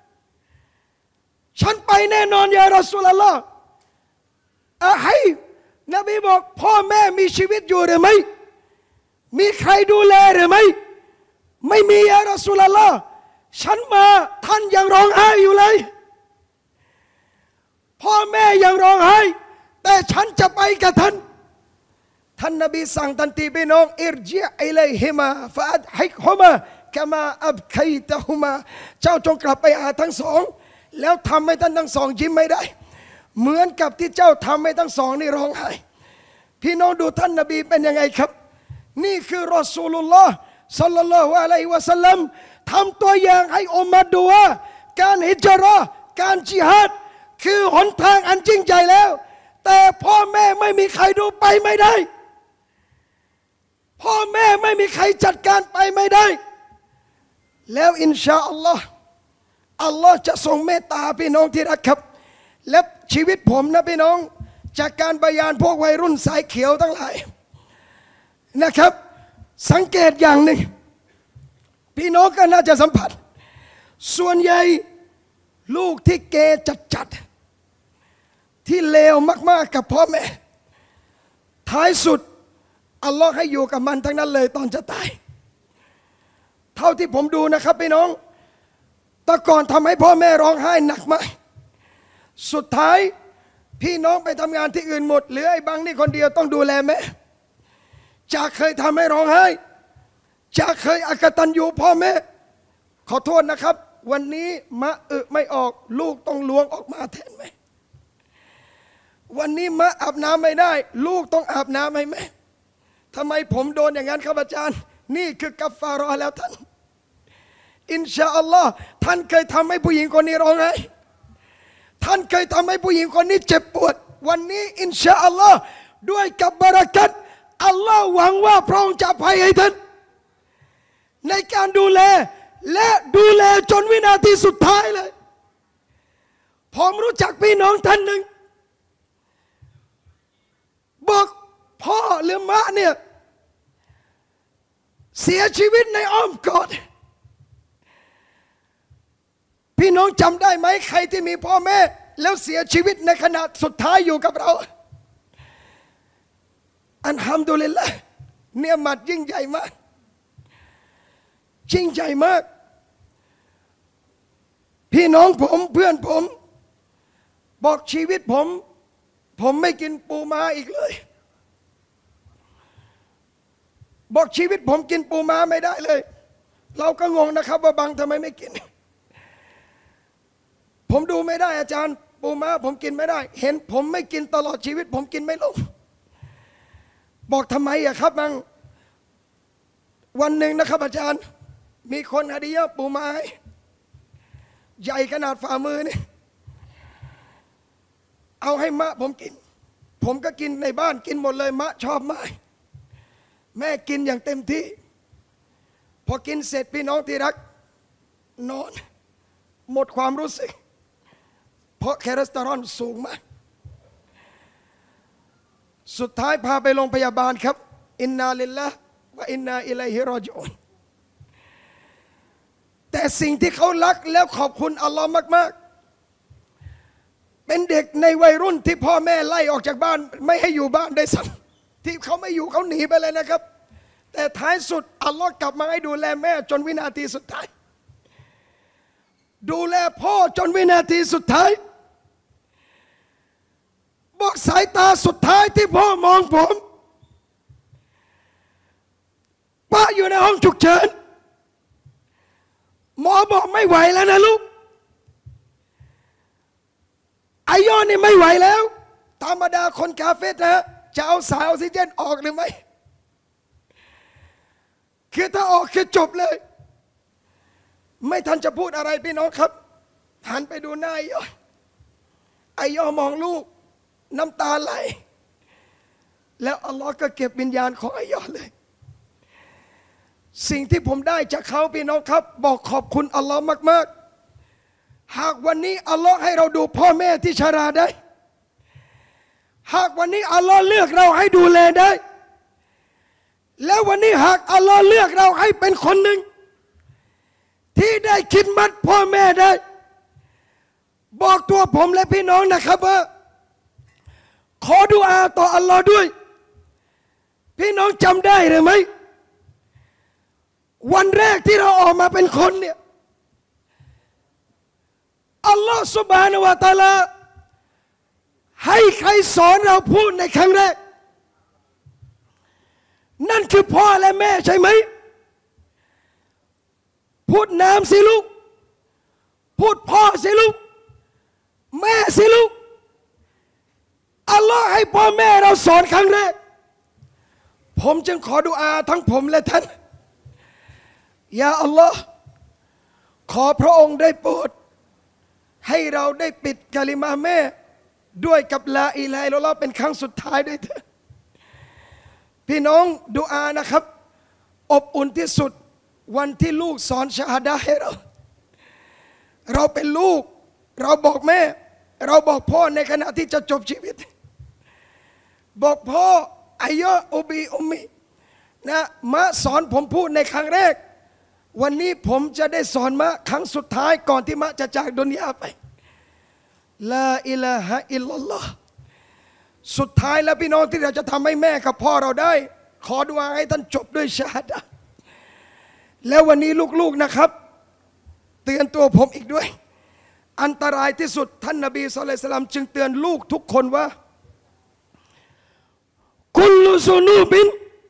ฉันไปแน่นอนยารอซูลุลลอฮ์อะให้นบีบอกพ่อแม่มีชีวิตอยู่หรือไม่มีใครดูแลหรือไม่ไม่มียารอซูลุลลอฮ์ฉันมาท่านยังร้องไห้อยู่เลยพ่อแม่ยังร้องไห้แต่ฉันจะไปกับท่านท่านนบีสั่งทันทีพี่น้องอิรจิอิลัยฮิมาฟะอัดฮิกฮุมากะมาอับคัยตะฮุมาเจ้าจงกลับไปหาทั้งสองแล้วทำให้ท่านทั้งสองยิ้มไม่ได้เหมือนกับที่เจ้าทำให้ทั้งสองนี่ร้องไห้พี่น้องดูท่านนบีเป็นยังไงครับนี่คือรอซูลุลลอฮ์ศ็อลลัลลอฮุอะลัยฮิวะซัลลัมทำตัวอย่างให้อุมมะฮ์ดูว่าการฮิจเราะห์การจิฮาดคือหนทางอันยิ่งใหญ่แล้วแต่พ่อแม่ไม่มีใครดูไปไม่ได้พ่อแม่ไม่มีใครจัดการไปไม่ได้แล้วอินชาอัลลอฮ์อัลลอฮ์จะทรงเมตตาพี่น้องที่รักครับและชีวิตผมนะพี่น้องจากการบรรยายพวกวัยรุ่นสายเขียวทั้งหลายนะครับสังเกตอย่างหนึ่งพี่น้องก็น่าจะสัมผัสส่วนใหญ่ลูกที่เกจัดๆที่เลวมากๆกับพ่อแม่ท้ายสุดอัลลอฮ์ให้อยู่กับมันทั้งนั้นเลยตอนจะตายเท่าที่ผมดูนะครับพี่น้องแต่ก่อนทำให้พ่อแม่ร้องไห้หนักมากสุดท้ายพี่น้องไปทำงานที่อื่นหมดเหลือไอ้บังนี่คนเดียวต้องดูแลแม่จากเคยทำให้ร้องไห้จากเคยอกตัญญูพ่อแม่ขอโทษนะครับวันนี้มะอึไม่ออกลูกต้องล้วงออกมาแทนแม่วันนี้มะอาบน้ำไม่ได้ลูกต้องอาบน้ำให้แม่ทำไมผมโดนอย่างนั้นครับอาจารย์นี่คือกัฟฟารอแล้วท่านอินชาอัลลอฮ์ท่านเคยทำให้ผู้หญิงคนนี้ร้องไห้ท่านเคยทำให้ผู้หญิงคนนี้เจ็บปวดวันนี้อินชาอัลลอฮ์ด้วยกับบารอกัตอัลลอฮ์หวังว่าพระองค์จะอภัยให้ท่านในการดูแลและดูแลจนวินาทีสุดท้ายเลยผมรู้จักพี่น้องท่านหนึ่งบอกพ่อหรือมะเนี่ยเสียชีวิตในอ้อมกอดพี่น้องจำได้ไหมใครที่มีพ่อแม่แล้วเสียชีวิตในขณะสุดท้ายอยู่กับเราอัลฮัมดุลิลละห์เนี่ยมัดยิ่งใหญ่มากยิ่งใหญ่มากพี่น้องผมเพื่อนผมบอกชีวิตผมผมไม่กินปูม้าอีกเลยบอกชีวิตผมกินปูม้าไม่ได้เลยเราก็งงนะครับว่าบางทำไมไม่กินผมดูไม่ได้อาจารย์ปูม้าผมกินไม่ได้เห็นผมไม่กินตลอดชีวิตผมกินไม่ลงบอกทำไมอะครับบางวันหนึ่งนะครับอาจารย์มีคนฮะดียะปูม้าใหญ่ขนาดฝ่ามือนี่เอาให้มะผมกินผมก็กินในบ้านกินหมดเลยมะชอบมากแม่กินอย่างเต็มที่พอกินเสร็จพี่น้องที่รักนอนหมดความรู้สึกเพราะคอเลสเตอรอลสูงมากสุดท้ายพาไปโรงพยาบาลครับอินนาลิลลาห์วะอินนาอิลัยฮิรอญิอูนแต่สิ่งที่เขารักแล้วขอบคุณอัลลอฮ์มากๆเป็นเด็กในวัยรุ่นที่พ่อแม่ไล่ออกจากบ้านไม่ให้อยู่บ้านได้สักที่เขาไม่อยู่เขาหนีไปเลยนะครับแต่ท้ายสุดอัลลอฮ์กลับมาให้ดูแลแม่จนวินาทีสุดท้ายดูแลพ่อจนวินาทีสุดท้ายบอกสายตาสุดท้ายที่พ่อมองผมป้าอยู่ในห้องฉุกเฉินหมอบอกไม่ไหวแล้วนะลูกไอยอนนี่ไม่ไหวแล้วธรรมดาคนกาเฟ่นะจะเอาสายออกซิเจนออกหรือไม่คือถ้าออกคือจบเลยไม่ทันจะพูดอะไรพี่น้องครับหันไปดูหน้าไอยอไอยอมองลูกน้ำตาไหลแล้วอัลลอฮ์ก็เก็บวิญญาณของไอยอเลยสิ่งที่ผมได้จากเขาพี่น้องครับบอกขอบคุณอัลลอฮ์มากๆหากวันนี้อัลลอฮ์ให้เราดูพ่อแม่ที่ชราได้หากวันนี้อัลลอฮ์เลือกเราให้ดูแลได้แล้ววันนี้หากอัลลอฮ์เลือกเราให้เป็นคนหนึ่งที่ได้คิดมัดพ่อแม่ได้บอกตัวผมและพี่น้องนะครับว่าขอดุอาต่ออัลลอฮ์ด้วยพี่น้องจำได้หรือไม่วันแรกที่เราออกมาเป็นคนเนี่ยอัลลอฮ์ซุบฮานะฮูวะตะอาลาให้ใครสอนเราพูดในครั้งแรกนั่นคือพ่อและแม่ใช่ไหมพูดน้ำสิลูกพูดพ่อสิลูกแม่สิลูกอัลลอฮ์ให้พ่อแม่เราสอนครั้งแรกผมจึงขอดุอาทั้งผมและท่านยาอัลลอฮ์ขอพระองค์ได้โปรดให้เราได้ปิดกะลิมาแม่ด้วยกับลาอิลาฮะอิลลัลลอฮ์เป็นครั้งสุดท้ายด้วยเถิดพี่น้องดุอานะครับอบอุ่นที่สุดวันที่ลูกสอนชาฮาดะห์ให้เราเราเป็นลูกเราบอกแม่เราบอกพ่อในขณะที่จะจบชีวิตบอกพ่ออายะอุบีอุมมีนะมะสอนผมพูดในครั้งแรกวันนี้ผมจะได้สอนมะครั้งสุดท้ายก่อนที่มะจะจากดุนยาไปลาอิลาฮะอิลลัลลอฮ์สุดท้ายแล้วพี่น้องที่เราจะทำให้แม่กับพ่อเราได้ขอดุอาให้ท่านจบด้วยชาฮาดะห์แล้ววันนี้ลูกๆนะครับเตือนตัวผมอีกด้วยอันตรายที่สุดท่านนบีศ็อลลัลลอฮุอะลัยฮิวะซัลลัมจึงเตือนลูกทุกคนว่ากุลลุซุนูบิน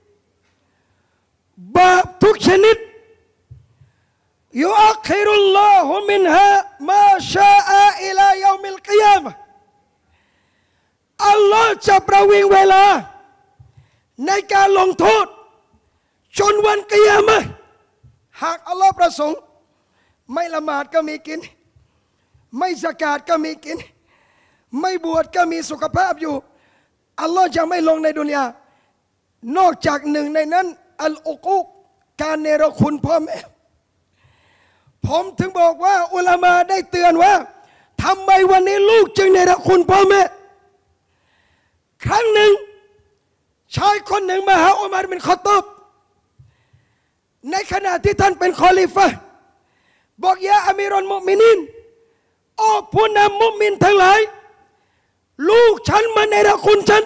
บาปทุกชนิดยุอัคฮิรุลลอฮุมินฮามาชาอะอิลายอมิลกิยามะห์อัลลอฮ์จะประวิงเวลาในการลงโทษจนวันกิยามะห์หากอัลลอฮ์ประสงค์ไม่ละหมาดก็มีกินไม่ซะกาตก็มีกินไม่บวชก็มีสุขภาพอยู่อัลลอฮ์จะไม่ลงในดุนยานอกจากหนึ่งในนั้นอัลอุกุกการเนรคุณพ่อแม่ผมถึงบอกว่าอุลามาได้เตือนว่าทำไมวันนี้ลูกจึงเนรคุณพ่อแม่ครั้งหนึ่งชายคนหนึ่งมาหาอุมัรบินค็อฏฏอบในขณะที่ท่านเป็นคอลิฟะห์บอกยาอามีรุลมุมินีนโอ้ผู้นำมุมินทั้งหลายลูกฉันมาเนรคุณฉัน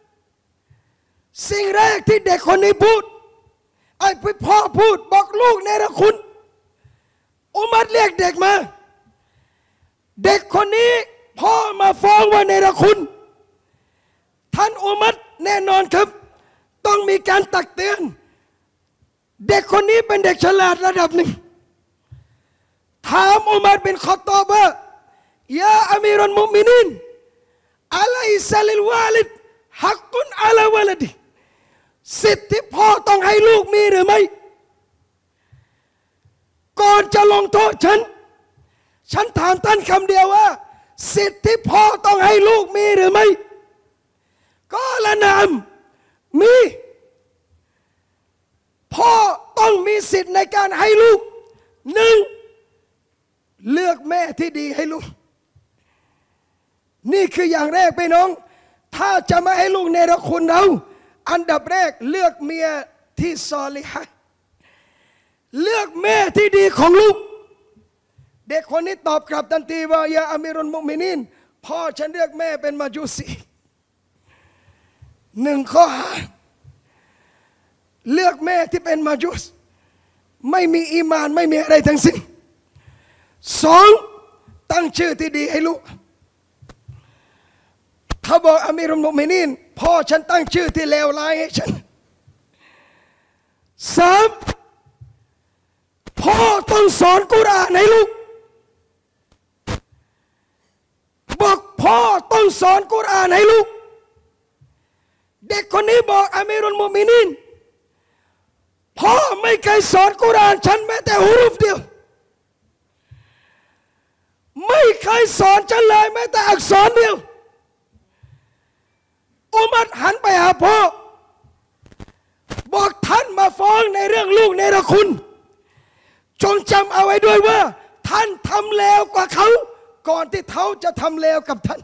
สิ่งแรกที่เด็กคนนี้พูดไอ้พ่อพูดบอกลูกเนรคุณอุมัรเรียกเด็กมาเด็กคนนี้พ่อมาฟ้องว่าเนรคุณท่านอุมัรแน่นอนครับต้องมีการตักเตือนเด็กคนนี้เป็นเด็กฉลาดระดับหนึ่งถามอุมัรบินค็อฏฏอบว่ายาอามีรุลมุมินีนอะลัยซะลิลวาลิดฮักกุนอะลาวะลดิสิทธิพ่อต้องให้ลูกมีหรือไม่ก่อนจะลงโทษฉันฉันถามท่านคำเดียวว่าสิทธิพ่อต้องให้ลูกมีหรือไม่ก็ละนามมีพ่อต้องมีสิทธิ์ในการให้ลูกหนึ่งเลือกแม่ที่ดีให้ลูกนี่คืออย่างแรกไปน้องถ้าจะไม่ให้ลูกเนรคุณเราอันดับแรกเลือกเมียที่ซอลิฮะห์เลือกแม่ที่ดีของลูกเด็กคนนี้ตอบกลับทันทีว่ายาอามีรุลมุมินีนพ่อฉันเลือกแม่เป็นมาจูซีหนึ่งข้อหาเลือกแม่ที่เป็นมาจูสไม่มีอีมานไม่มีอะไรทั้งสิ้นสองตั้งชื่อที่ดีให้ลูกเขาบอกอามีรุลมุมินีนพ่อฉันตั้งชื่อที่เลวร้ายให้ฉันสามพ่อต้องสอนกุรอานให้ลูกบอกพ่อต้องสอนกุรอานให้ลูกเด็กคนนี้บอกอามีรุลมุมินีนพ่อไม่เคยสอนกุรอานฉันแม้แต่ฮุรุฟเดียวไม่เคยสอนฉันเลยแม้แต่อักษรเดียวอุมัรหันไปหาพ่อบอกท่านมาฟ้องในเรื่องลูกเนรคุณจงจำเอาไว้ด้วยว่าท่านทำเลวกว่าเขาก่อนที่เขาจะทำเลวกับท่าน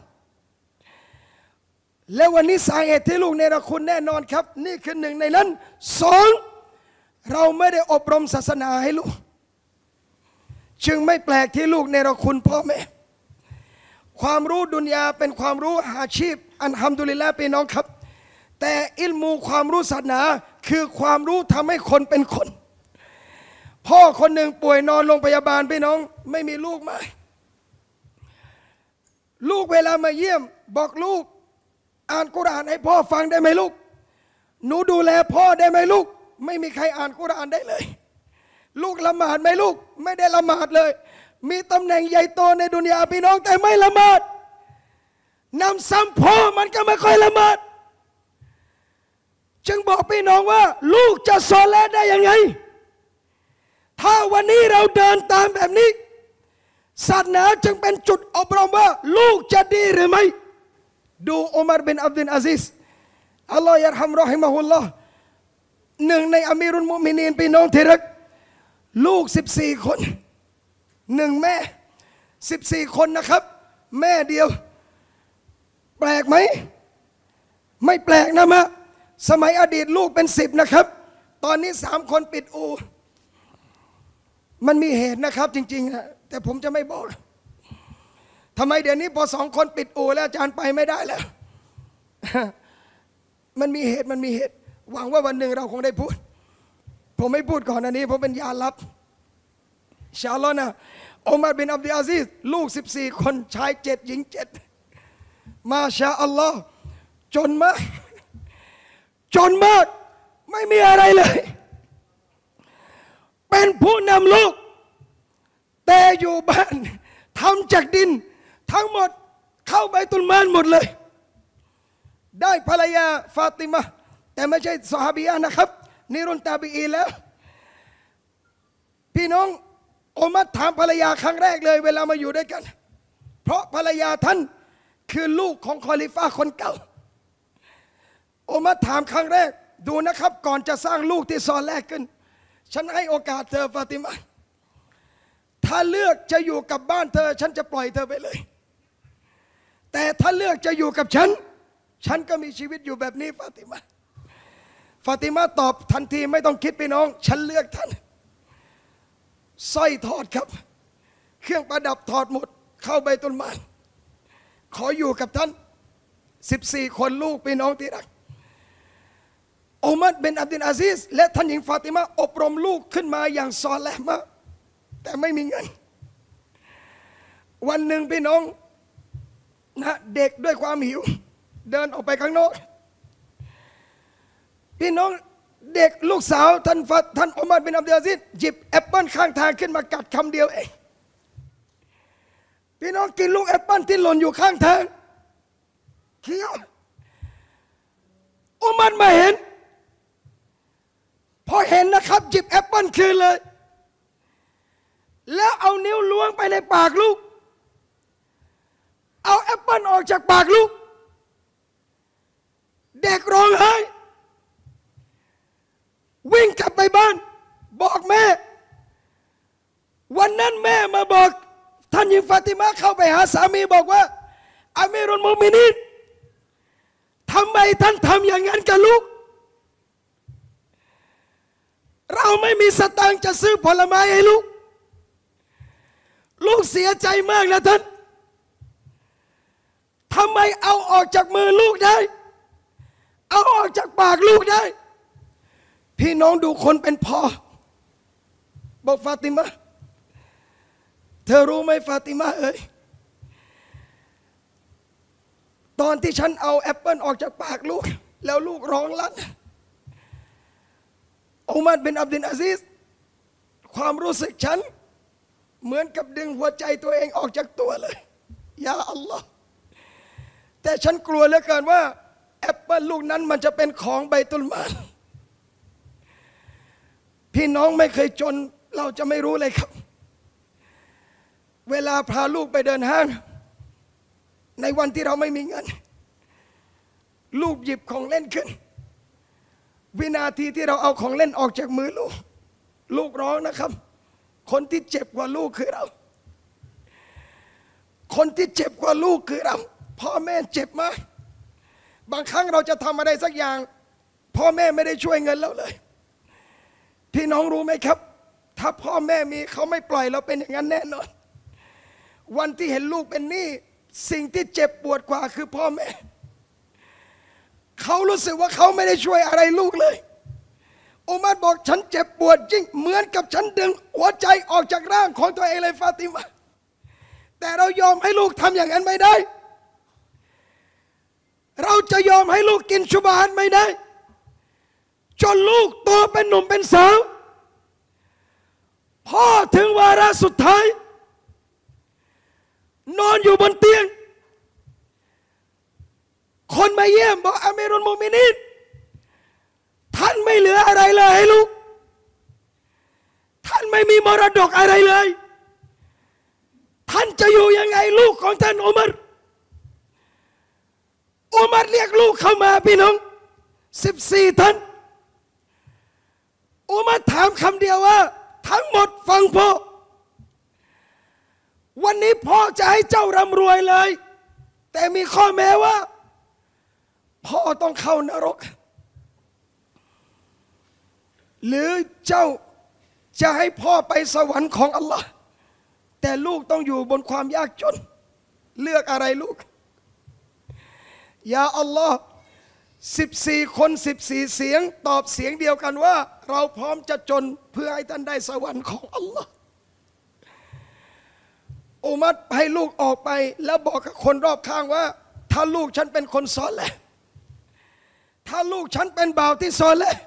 และวันนี้สาเหตุที่ลูกเนรคุณแน่นอนครับนี่คือหนึ่งในนั้นสองเราไม่ได้อบรมศาสนาให้ลูกจึงไม่แปลกที่ลูกเนรคุณพ่อแม่ความรู้ดุนยาเป็นความรู้อาชีพอัลฮัมดุลิลละห์พี่น้องครับแต่อิลมูความรู้ศาสนาคือความรู้ทำให้คนเป็นคนพ่อคนหนึ่งป่วยนอนโรงพยาบาลพี่น้องไม่มีลูกมาลูกเวลามาเยี่ยมบอกลูกอ่านกุรอานให้พ่อฟังได้ไหมลูกหนูดูแลพ่อได้ไหมลูกไม่มีใครอ่านกุรอานได้เลยลูกละหมาดไหมลูกไม่ได้ละหมาดเลยมีตำแหน่งใหญ่โตในดุนยาพี่น้องแต่ไม่ละหมาดนำซ้ำพ่อมันก็ไม่ค่อยละหมาดจึงบอกพี่น้องว่าลูกจะซอเลห์ได้ยังไงถ้าวันนี้เราเดินตามแบบนี้ศาสนาจึงเป็นจุดอบรมว่าลูกจะดีหรือไม่ดูอุมัรบินอับดุลอาซิซอัลลอฮฺยัรฮัมรอฮิมะฮุลลอฮ์หนึ่งในอามีรุลมุมินีนพี่น้องที่รักลูกสิบสี่คนหนึ่งแม่สิบสี่คนนะครับแม่เดียวแปลกไหมไม่แปลกนะมะสมัยอดีตลูกเป็นสิบนะครับตอนนี้สามคนปิดอูมันมีเหตุนะครับจริงๆนะแต่ผมจะไม่บอกทำไมเดี๋ยวนี้พอสองคนปิดอูแล้วอาจารย์ไปไม่ได้แล้วมันมีเหตุมันมีเหตุหวังว่าวันหนึ่งเราคงได้พูดผมไม่พูดก่อนอันนี้เพราะเป็นยาลับอินชาอัลลอฮ์นะอุมัรบินอับดุลอาซิซลูกสิบสี่คนชายเจ็ดหญิงเจ็ดมาชาอัลลอฮ์จนมากจนมากไม่มีอะไรเลยเป็นผู้นำลูกแต่อยู่บ้านทำจากดินทั้งหมดเข้าไปตุลมานหมดเลยได้ภรรยาฟาติมาแต่ไม่ใช่ซอฮาบียะนะครับนี่รุ่นตาบีอีแล้วพี่น้องอุมัรถามภรรยาครั้งแรกเลยเวลามาอยู่ด้วยกันเพราะภรรยาท่านคือลูกของคอลิฟะคนเก่าอุมัรถามครั้งแรกดูนะครับก่อนจะสร้างลูกที่ซอเลห์ขึ้นฉันให้โอกาสเธอฟาติมาถ้าเลือกจะอยู่กับบ้านเธอฉันจะปล่อยเธอไปเลยแต่ถ้าเลือกจะอยู่กับฉันฉันก็มีชีวิตอยู่แบบนี้ฟาติมาฟาติมาตอบทันทีไม่ต้องคิดพี่น้องฉันเลือกท่านสร้อยถอดครับเครื่องประดับถอดหมดเข้าไปตุลมานขออยู่กับท่านสิบสี่คนลูกพี่น้องที่รักอุมัรบินอับดุลอาซิซและท่านหญิงฟาติมาอบรมลูกขึ้นมาอย่างซอเลห์มากแต่ไม่มีเงินวันหนึ่งพี่น้องนะเด็กด้วยความหิวเดินออกไปข้างนอกพี่น้องเด็กลูกสาวท่านท่านอุมัรบินอับดุลอาซิซหยิบแอปเปิลข้างทางขึ้นมากัดคำเดียวเองพี่น้องกินลูกแอปเปิลที่หล่นอยู่ข้างทางเคี้ยวอุมัรมาเห็นพอเห็นนะครับหยิบแอปเปิลคืนเลยแล้วเอานิ้วล้วงไปในปากลูกเอาแอปเปิลออกจากปากลูกเด็กร้องไห้วิ่งกลับไปบ้านบอกแม่วันนั้นแม่มาบอกท่านหญิงฟาติมาเข้าไปหาสามีบอกว่าอามีรุลมุมินีนทำไมท่านทำอย่างนั้นกับลูกเราไม่มีสตางค์จะซื้อผลไม้ให้ลูกลูกเสียใจมากนะท่านทำไมเอาออกจากมือลูกได้เอาออกจากปากลูกได้พี่น้องดูคนเป็นพ่อบอกฟาติมาเธอรู้ไหมฟาติมาเอ้ยตอนที่ฉันเอาแอปเปิลออกจากปากลูกแล้วลูกร้องลั่นอุมัรบินอับดุลอาซิซความรู้สึกฉันเหมือนกับดึงหัวใจตัวเองออกจากตัวเลยยาอัลลอฮ์แต่ฉันกลัวเหลือเกินว่าแอปเปิลลูกนั้นมันจะเป็นของไบตุลมานพี่น้องไม่เคยจนเราจะไม่รู้เลยครับเวลาพาลูกไปเดินห้างในวันที่เราไม่มีเงินลูกหยิบของเล่นขึ้นวินาทีที่เราเอาของเล่นออกจากมือลูกลูกร้องนะครับคนที่เจ็บกว่าลูกคือเราคนที่เจ็บกว่าลูกคือเราพ่อแม่เจ็บมากบางครั้งเราจะทำอะไรสักอย่างพ่อแม่ไม่ได้ช่วยเงินเราเลยพี่น้องรู้ไหมครับถ้าพ่อแม่มีเขาไม่ปล่อยเราเป็นอย่างนั้นแน่นอนวันที่เห็นลูกเป็นหนี้สิ่งที่เจ็บปวดกว่าคือพ่อแม่เขารู้สึกว่าเขาไม่ได้ช่วยอะไรลูกเลยอุมัรบอกฉันเจ็บปวดจริงเหมือนกับฉันดึงหัวใจออกจากร่างของตัวเองเลยฟาติมาแต่เรายอมให้ลูกทำอย่างนั้นไม่ได้เราจะยอมให้ลูกกินชุบฮานไม่ได้จนลูกโตเป็นหนุ่มเป็นสาวพ่อถึงวาระสุดท้ายนอนอยู่บนเตียงคนมาเยี่ยมบอกอามีรุลมุมินีนท่านไม่เหลืออะไรเลยให้ลูกท่านไม่มีมรดกอะไรเลยท่านจะอยู่ยังไงลูกของท่านอุมัรอุมัรเรียกลูกเข้ามาพี่น้องสิบสี่ท่านอุมัรถามคำเดียวว่าทั้งหมดฟังพ่อวันนี้พ่อจะให้เจ้าร่ำรวยเลยแต่มีข้อแม้ว่าพ่อต้องเข้านรกหรือเจ้าจะให้พ่อไปสวรรค์ของอัลลอฮ์แต่ลูกต้องอยู่บนความยากจนเลือกอะไรลูกยาอัลลอฮ์สิบสี่คนสิบสี่เสียงตอบเสียงเดียวกันว่าเราพร้อมจะจนเพื่อให้ท่านได้สวรรค์ของอัลลอฮ์อุมัรให้ลูกออกไปแล้วบอกกับคนรอบข้างว่าถ้าลูกฉันเป็นคนซอเลห์ถ้าลูกฉันเป็นบ่าวที่ซอเลห์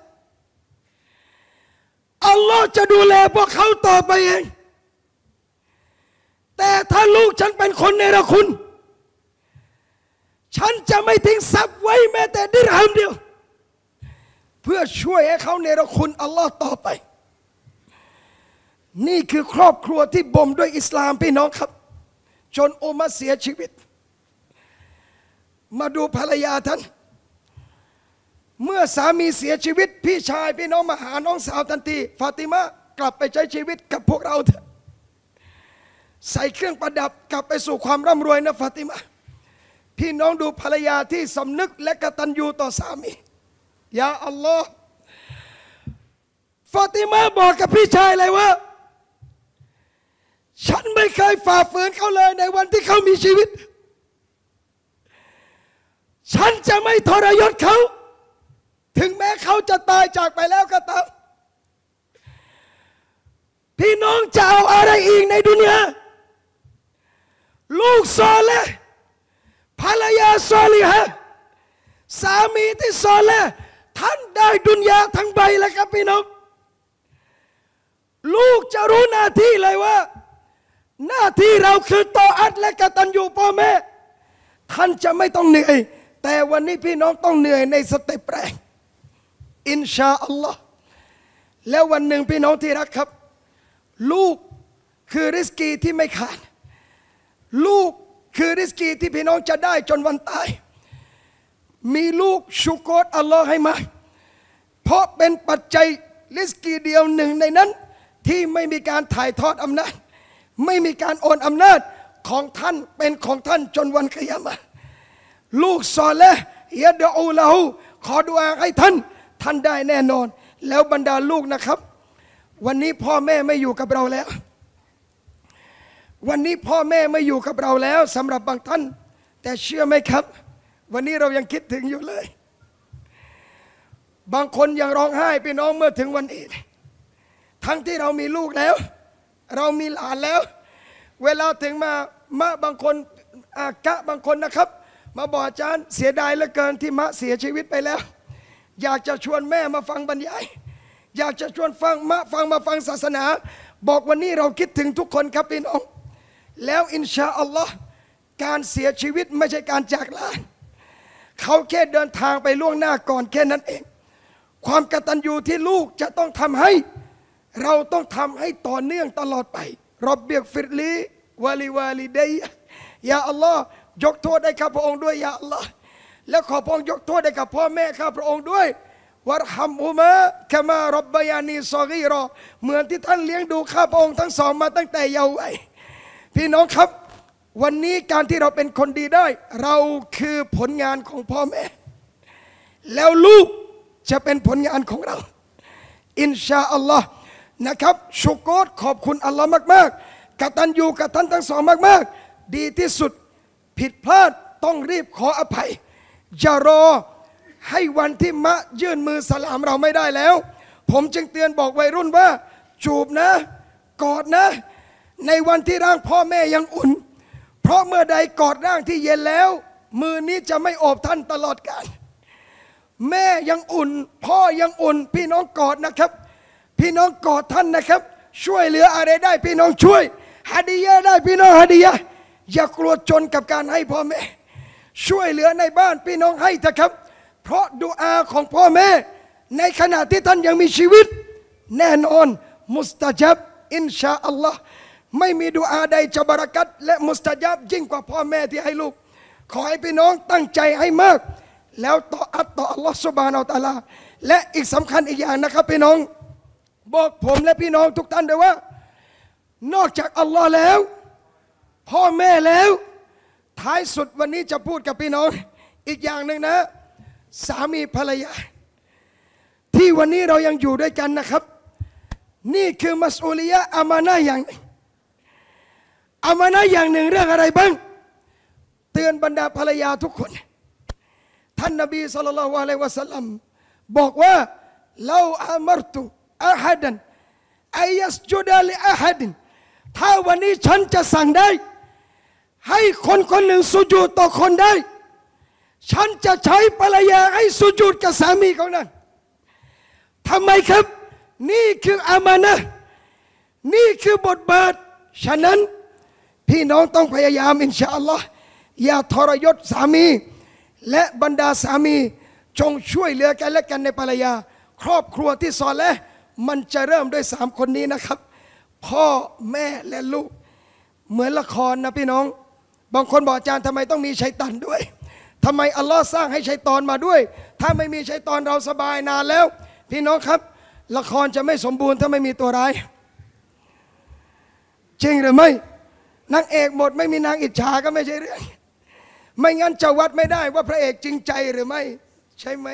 อัลลอฮ์จะดูแลพวกเขาต่อไปเองแต่ถ้าลูกฉันเป็นคนเนรคุณฉันจะไม่ทิ้งทรัพย์ไว้แม้แต่ดิรฮัมเดียวเพื่อช่วยให้เขาเนรคุณอัลลอฮ์ต่อไปนี่คือครอบครัวที่บ่มด้วยอิสลามพี่น้องครับจนอุมัรเสียชีวิตมาดูภรรยาท่านเมื่อสามีเสียชีวิตพี่ชายพี่น้องมาหาน้องสาวทันทีฟาติมะกลับไปใช้ชีวิตกับพวกเราเถอะใส่เครื่องประดับกลับไปสู่ความร่ำรวยนะฟาติมะพี่น้องดูภรรยาที่สำนึกและกตัญญูต่อสามียาอัลลอฮ์ฟาติมะบอกกับพี่ชายเลยว่าฉันไม่เคยฝ่าฝืนเขาเลยในวันที่เขามีชีวิตฉันจะไม่ทรยศเขาถึงแม้เขาจะตายจากไปแล้วก็ตามพี่น้องจะเอาอะไรอีกในดุนยาลูกซอเลห์ภรรยาซอลิฮะสามีที่ซอเลห์ท่านได้ดุนยาทั้งใบแล้วครับพี่น้องลูกจะรู้หน้าที่เลยว่าหน้าที่เราคือตออัตและกตัญญูพ่อแม่ท่านจะไม่ต้องเหนื่อยแต่วันนี้พี่น้องต้องเหนื่อยในสเต็ปแรกอินชาอัลลอฮ์แล้ววันหนึ่งพี่น้องที่รักครับลูกคือริสกีที่ไม่ขาดลูกคือริสกีที่พี่น้องจะได้จนวันตายมีลูกชุกรอัลลอฮ์ให้มาเพราะเป็นปัจจัยริสกีเดียวหนึ่งในนั้นที่ไม่มีการถ่ายทอดอำนาจไม่มีการโอนอำนาจของท่านเป็นของท่านจนวันกิยามะห์ลูกซอเลห์ยะดอูละฮูขอดุอาให้ท่านท่านได้แน่นอนแล้วบรรดาลูกนะครับวันนี้พ่อแม่ไม่อยู่กับเราแล้ววันนี้พ่อแม่ไม่อยู่กับเราแล้วสำหรับบางท่านแต่เชื่อไหมครับวันนี้เรายังคิดถึงอยู่เลยบางคนยังร้องไห้พี่น้องเมื่อถึงวันอีดทั้งที่เรามีลูกแล้วเรามีหลานแล้วเวลาถึงมามะบางคนอากะบางคนนะครับมาบอกอาจารย์เสียดายเหลือเกินที่มะเสียชีวิตไปแล้วอยากจะชวนแม่มาฟังบรรยายอยากจะชวนฟังมะฟังมาฟังศาสนาบอกวันนี้เราคิดถึงทุกคนครับพี่น้องแล้วอินชาอัลลอฮ์การเสียชีวิตไม่ใช่การจากลาเขาแค่เดินทางไปล่วงหน้าก่อนแค่นั้นเองความกตัญญูที่ลูกจะต้องทำให้เราต้องทำให้ต่อเนื่องตลอดไปรอบเบียกฟิรลีวาลิวาลิดัยยาอัลลอฮ์ยกโทษให้ข้าพระองค์ด้วยยาอัลลอฮ์และขอพระองค์ยกโทษให้กับพ่อแม่ข้าพระองค์ด้วยวะรฮัมฮุมะกะมารับบยานีซอกีรอเหมือนที่ท่านเลี้ยงดูข้าพระองค์ทั้งสองมาตั้งแต่เยาว์วัยพี่น้องครับวันนี้การที่เราเป็นคนดีได้เราคือผลงานของพ่อแม่แล้วลูกจะเป็นผลงานของเราอินชาอัลลอฮ์นะครับชุกรขอบคุณอัลลอฮ์มากๆกตัญญูกับท่านทั้งสองมากๆดีที่สุดผิดพลาดต้องรีบขออภัยอย่ารอให้วันที่มะยื่นมือสลามเราไม่ได้แล้วผมจึงเตือนบอกวัยรุ่นว่าจูบนะกอดนะในวันที่ร่างพ่อแม่ยังอุ่นเพราะเมื่อใดกอดร่างที่เย็นแล้วมือนี้จะไม่โอบท่านตลอดกาลแม่ยังอุ่นพ่อยังอุ่นพี่น้องกอดนะครับพี่น้องกอดท่านนะครับช่วยเหลืออะไรได้พี่น้องช่วยฮาดียะได้พี่น้องฮาดียะอย่ากลัวจนกับการให้พ่อแม่ช่วยเหลือในบ้านพี่น้องให้เถอะครับเพราะดุอาของพ่อแม่ในขณะที่ท่านยังมีชีวิตแน่นอนมุสตะจับอินชาอัลลอฮ์ไม่มีดุอาใดจะบารักัตและมุสตะจับยิ่งกว่าพ่อแม่ที่ให้ลูกขอให้พี่น้องตั้งใจให้มากแล้วต่ออัตต่ออัลลอฮ์ซุบฮานะฮูวะตะอาลาและอีกสำคัญอีกอย่างนะครับพี่น้องบอกผมและพี่น้องทุกท่านด้วยว่านอกจากอัลลอฮ์แล้วพ่อแม่แล้วท้ายสุดวันนี้จะพูดกับพี่น้องอีกอย่างหนึ่งนะสามีภรรยาที่วันนี้เรายังอยู่ด้วยกันนะครับนี่คือมัสอูลิยะห์อามานะห์อย่างหนึ่งอามานะห์อย่างหนึ่งเรื่องอะไรบ้างเตือนบรรดาภรรยาทุกคนท่านนบีศ็อลลัลลอฮุอะลัยฮิวะซัลลัมบอกว่าลาอัมรตุอะฮัดันอัยยัสจุดะลิอะฮัดถ้าวันนี้ฉันจะสั่งได้ให้คนคนหนึ่งสุญูดต่อคนได้ฉันจะใช้ภรรยาให้สุญูดกับสามีของนั้นทำไมครับนี่คืออามานะห์นี่คือบทบาทฉะนั้นพี่น้องต้องพยายามอินชาอัลลอฮ์อย่าทรยศสามีและบรรดาสามีจงช่วยเหลือกันและกันในภรรยาครอบครัวที่ซอเลห์มันจะเริ่มด้วยสามคนนี้นะครับพ่อแม่และลูกเหมือนละครนะพี่น้องบางคนบอกอาจารย์ทำไมต้องมีชัยฏอนด้วยทำไมอัลลอฮ์สร้างให้ชัยฏอนมาด้วยถ้าไม่มีชัยฏอนเราสบายนานแล้วพี่น้องครับละครจะไม่สมบูรณ์ถ้าไม่มีตัวร้ายจริงหรือไม่นางเอกหมดไม่มีนางอิจฉาก็ไม่ใช่เรื่องไม่งั้นจะวัดไม่ได้ว่าพระเอกจริงใจหรือไม่ใช่ไหม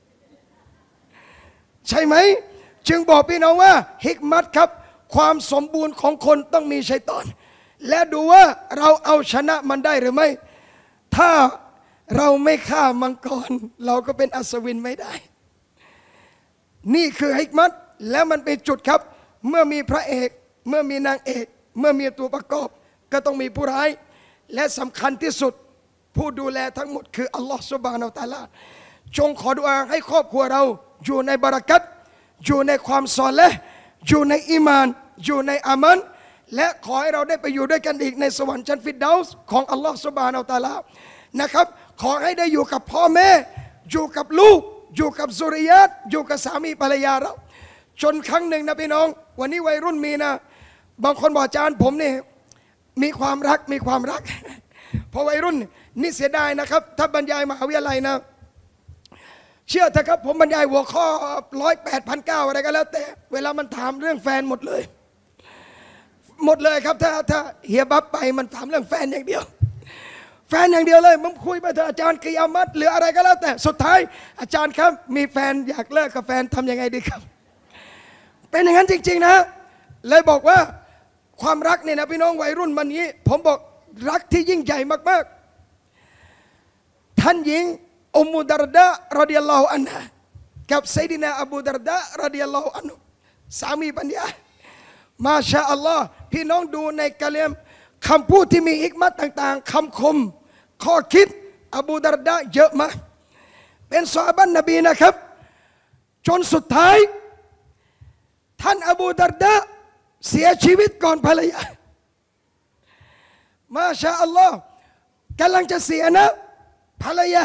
ใช่ไหมจึงบอกพี่น้องว่าฮิกมัตครับความสมบูรณ์ของคนต้องมีชัยฏอนและดูว่าเราเอาชนะมันได้หรือไม่ถ้าเราไม่ฆ่ามังกรเราก็เป็นอัศวินไม่ได้นี่คือฮิกมัตแล้วมันเป็นจุดครับเมื่อมีพระเอกเมื่อมีนางเอกเมื่อมีตัวประกอบก็ต้องมีผู้ร้ายและสำคัญที่สุดผู้ดูแลทั้งหมดคืออัลลอฮฺซุบฮานะฮูวะตะอาลาจงขอดุอาให้ครอบครัวเราอยู่ในบารักัตอยู่ในความศอเลห์อยู่ในอีมานอยู่ในอามันและขอให้เราได้ไปอยู่ด้วยกันอีกในสวรรค์ชั้นฟิรเดาส์ของอัลลอฮฺซุบฮานะฮูวะตะอาลานะครับขอให้ได้อยู่กับพ่อแม่อยู่กับลูกอยู่กับสุริยะอยู่กับสามีภรรยาเราจนครั้งหนึ่งนะพี่น้องวันนี้วัยรุ่นมีนะบางคนบอกอาจารย์ผมนี่มีความรักมีความรักพอวัยรุ่นนี่เสียดายนะครับถ้าบรรยายมหาวิทยาลัยนะเชื่อเถอะครับผมบรรยายหัวข้อร้อยแปดพันเก้าอะไรก็แล้วแต่เวลามันถามเรื่องแฟนหมดเลยหมดเลยครับถ้าถ้าเฮียบับไปมันถามเรื่องแฟนอย่างเดียวแฟนอย่างเดียวเลยมึงคุยไปเถอะอาจารย์กิยามัตหรืออะไรก็แล้วแต่สุดท้ายอาจารย์ครับมีแฟนอยากเลิกกับแฟนทำยังไงดีครับเป็นอย่างนั้นจริงๆนะเลยบอกว่าความรักเนี่ยนะพี่น้องวัยรุ่นมันนี้ผมบอกรักที่ยิ่งใหญ่มากๆท่านหญิงอุมมุดารดะรอฎิยัลลอฮุอันฮากับไซดินาอบูดารดะรอฎิยัลลอฮุอันฮุสามีปัญญามาชาอัลลอฮ์พี่น้องดูในกะเลมคำพูดที่มีฮิกมัตต่างๆคำคมข้อคิดอบูดารดะเยอะมากเป็นซอฮาบะห์นบีนะครับจนสุดท้ายท่านอบูดารดะเสียชีวิตก่อนภรรยามาชาอัลลอฮ์กำลังจะเสียนะภรรยา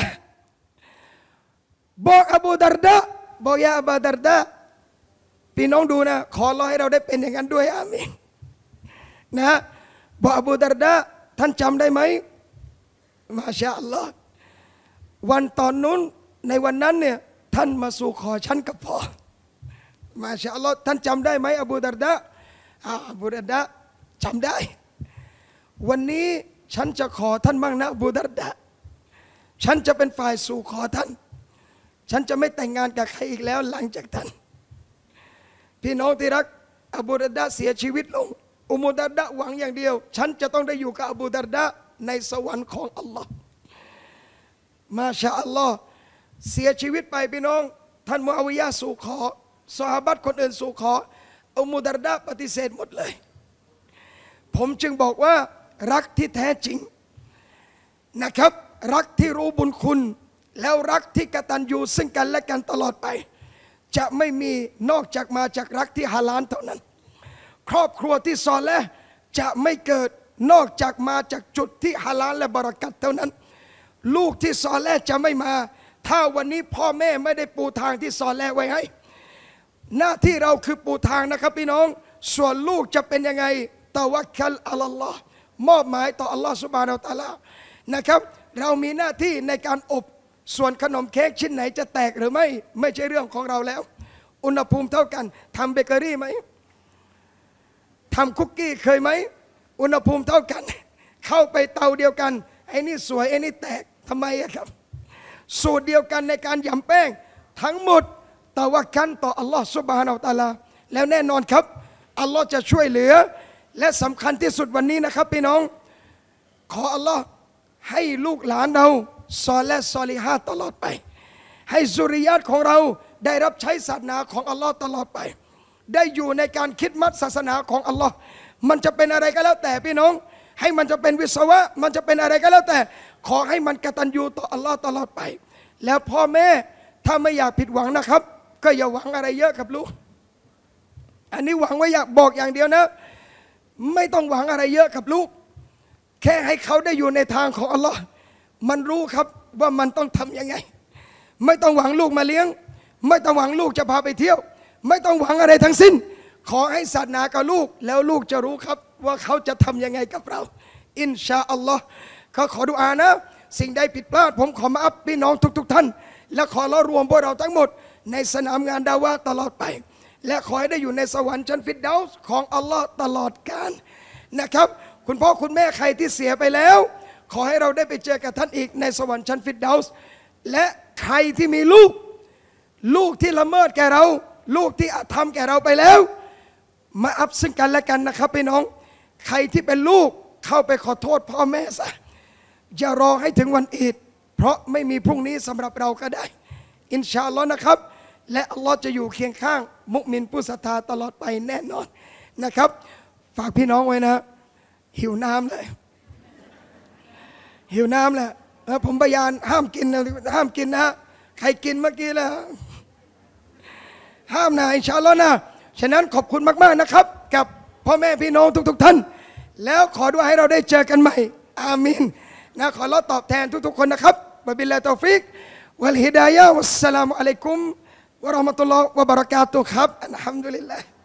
บอกอบูดารดะบอกยาอบูดารดะพี่น้องดูนะขอรอให้เราได้เป็นอย่างนั้นด้วยอามีนนะบอกอบูดารดะท่านจำได้ไหมมาชาอัลลอฮ์วันตอนนู้นในวันนั้นเนี่ยท่านมาสู่ขอฉันกับพ่อมาชาอัลลอฮ์ท่านจำได้ไหมอบูดารดะอบูดารดะจำได้วันนี้ฉันจะขอท่านบ้างนะอบูดารดะฉันจะเป็นฝ่ายสู่ขอท่านฉันจะไม่แต่งงานกับใครอีกแล้วหลังจากท่านพี่น้องที่รักอบูดารดะเสียชีวิตลงอุมุดารดะหวังอย่างเดียวฉันจะต้องได้อยู่กับอบูดารดะในสวรรค์ของอัลลอฮ์มาชาอัลลอฮ์เสียชีวิตไปพี่น้องท่านมุอาวิยะห์สู่ขอซอฮาบะห์คนอื่นสู่ขออุมุดารดะปฏิเสธหมดเลยผมจึงบอกว่ารักที่แท้จริงนะครับรักที่รู้บุญคุณแล้วรักที่กตัญญูซึ่งกันและกันตลอดไปจะไม่มีนอกจากมาจากรักที่ฮาลาลเท่านั้นครอบครัวที่ซอเลห์จะไม่เกิดนอกจากมาจากจุดที่ฮาลาลและบารอกัตเท่านั้นลูกที่ซอเลห์จะไม่มาถ้าวันนี้พ่อแม่ไม่ได้ปูทางที่ซอเลห์ไว้ให้หน้าที่เราคือปูทางนะครับพี่น้องส่วนลูกจะเป็นยังไงตะวักคัลอัลลอฮ์มอบหมายต่ออัลลอฮ์ซุบฮานะฮูวะตะอาลานะครับเรามีหน้าที่ในการอบส่วนขนมเค้กชิ้นไหนจะแตกหรือไม่ไม่ใช่เรื่องของเราแล้วอุณหภูมิเท่ากันทำเบเกอรี่ไหมทำคุกกี้เคยไหมอุณหภูมิเท่ากันเข้าไปเตาเดียวกันไอ้นี่สวยไอ้นี่แตกทำไมครับสูตรเดียวกันในการยำแป้งทั้งหมดตะวักคัลต่ออัลลอฮ์ซุบฮานะฮูวะตะอาลาแล้วแน่นอนครับอัลลอฮ์จะช่วยเหลือและสำคัญที่สุดวันนี้นะครับพี่น้องขออัลลอฮ์ให้ลูกหลานเราซอและซอลิฮาตลอดไปให้สุริยะของเราได้รับใช้ศาสนาของอัลลอฮ์ตลอดไปได้อยู่ในการคิดมัดศาสนาของอัลลอฮ์มันจะเป็นอะไรก็แล้วแต่พี่น้องให้มันจะเป็นวิศวะมันจะเป็นอะไรก็แล้วแต่ขอให้มันกตัญญูต่ออัลลอฮ์ตลอดไปแล้วพ่อแม่ถ้าไม่อยากผิดหวังนะครับก็อย่าหวังอะไรเยอะกับลูกอันนี้หวังไว้อยากบอกอย่างเดียวนะไม่ต้องหวังอะไรเยอะกับลูกแค่ให้เขาได้อยู่ในทางของอัลลอฮ์มันรู้ครับว่ามันต้องทำยังไงไม่ต้องหวังลูกมาเลี้ยงไม่ต้องหวังลูกจะพาไปเที่ยวไม่ต้องหวังอะไรทั้งสิ้นขอให้ศาสนากับลูกแล้วลูกจะรู้ครับว่าเขาจะทำยังไงกับเราอินชาอัลลอฮ์เขาขอดุอานะสิ่งใดผิดพลาดผมขอมาอัพพี่น้องทุกๆ ท่านและขอเรารวมพวกเราทั้งหมดในสนามงานดาวะตลอดไปและขอให้ได้อยู่ในสวรรค์ชั้นฟิรเดาส์ของอัลลอฮ์ตลอดกาลนะครับคุณพ่อคุณแม่ใครที่เสียไปแล้วขอให้เราได้ไปเจอกับท่านอีกในสวรรค์ชั้นฟิรเดาส์และใครที่มีลูกลูกที่ละเมิดแก่เราลูกที่อาธรรมแก่เราไปแล้วมาอัพซึ่งกันและกันนะครับพี่น้องใครที่เป็นลูกเข้าไปขอโทษพ่อแม่ซะอย่ารอให้ถึงวันอีดเพราะไม่มีพรุ่งนี้สำหรับเราก็ได้อินชาอัลลอฮ์นะครับและอัลลอฮ์จะอยู่เคียงข้างมุมินผู้ศรัทธาตลอดไปแน่นอนนะครับฝากพี่น้องไว้นะหิวน้ำเลยหิวน้ำแหละผมพยานห้ามกินนะห้ามกินนะใครกินเมื่อกี้แล้วห้ามนะอินชาอัลลอฮ์นะฉะนั้นขอบคุณมากๆนะครับกับพ่อแม่พี่น้องทุกๆท่านแล้วขอด้วยให้เราได้เจอกันใหม่อามีนนะขอเราตอบแทนทุกๆคนนะครับบะบิลลาฮิตอฟิกวัลฮิดายะฮ์วัสสลามุอะลัยกุมวะเราะห์มะตุลลอฮ์วะบะเราะกาตุฮ์ครับอัลฮัมดุลิลลาห์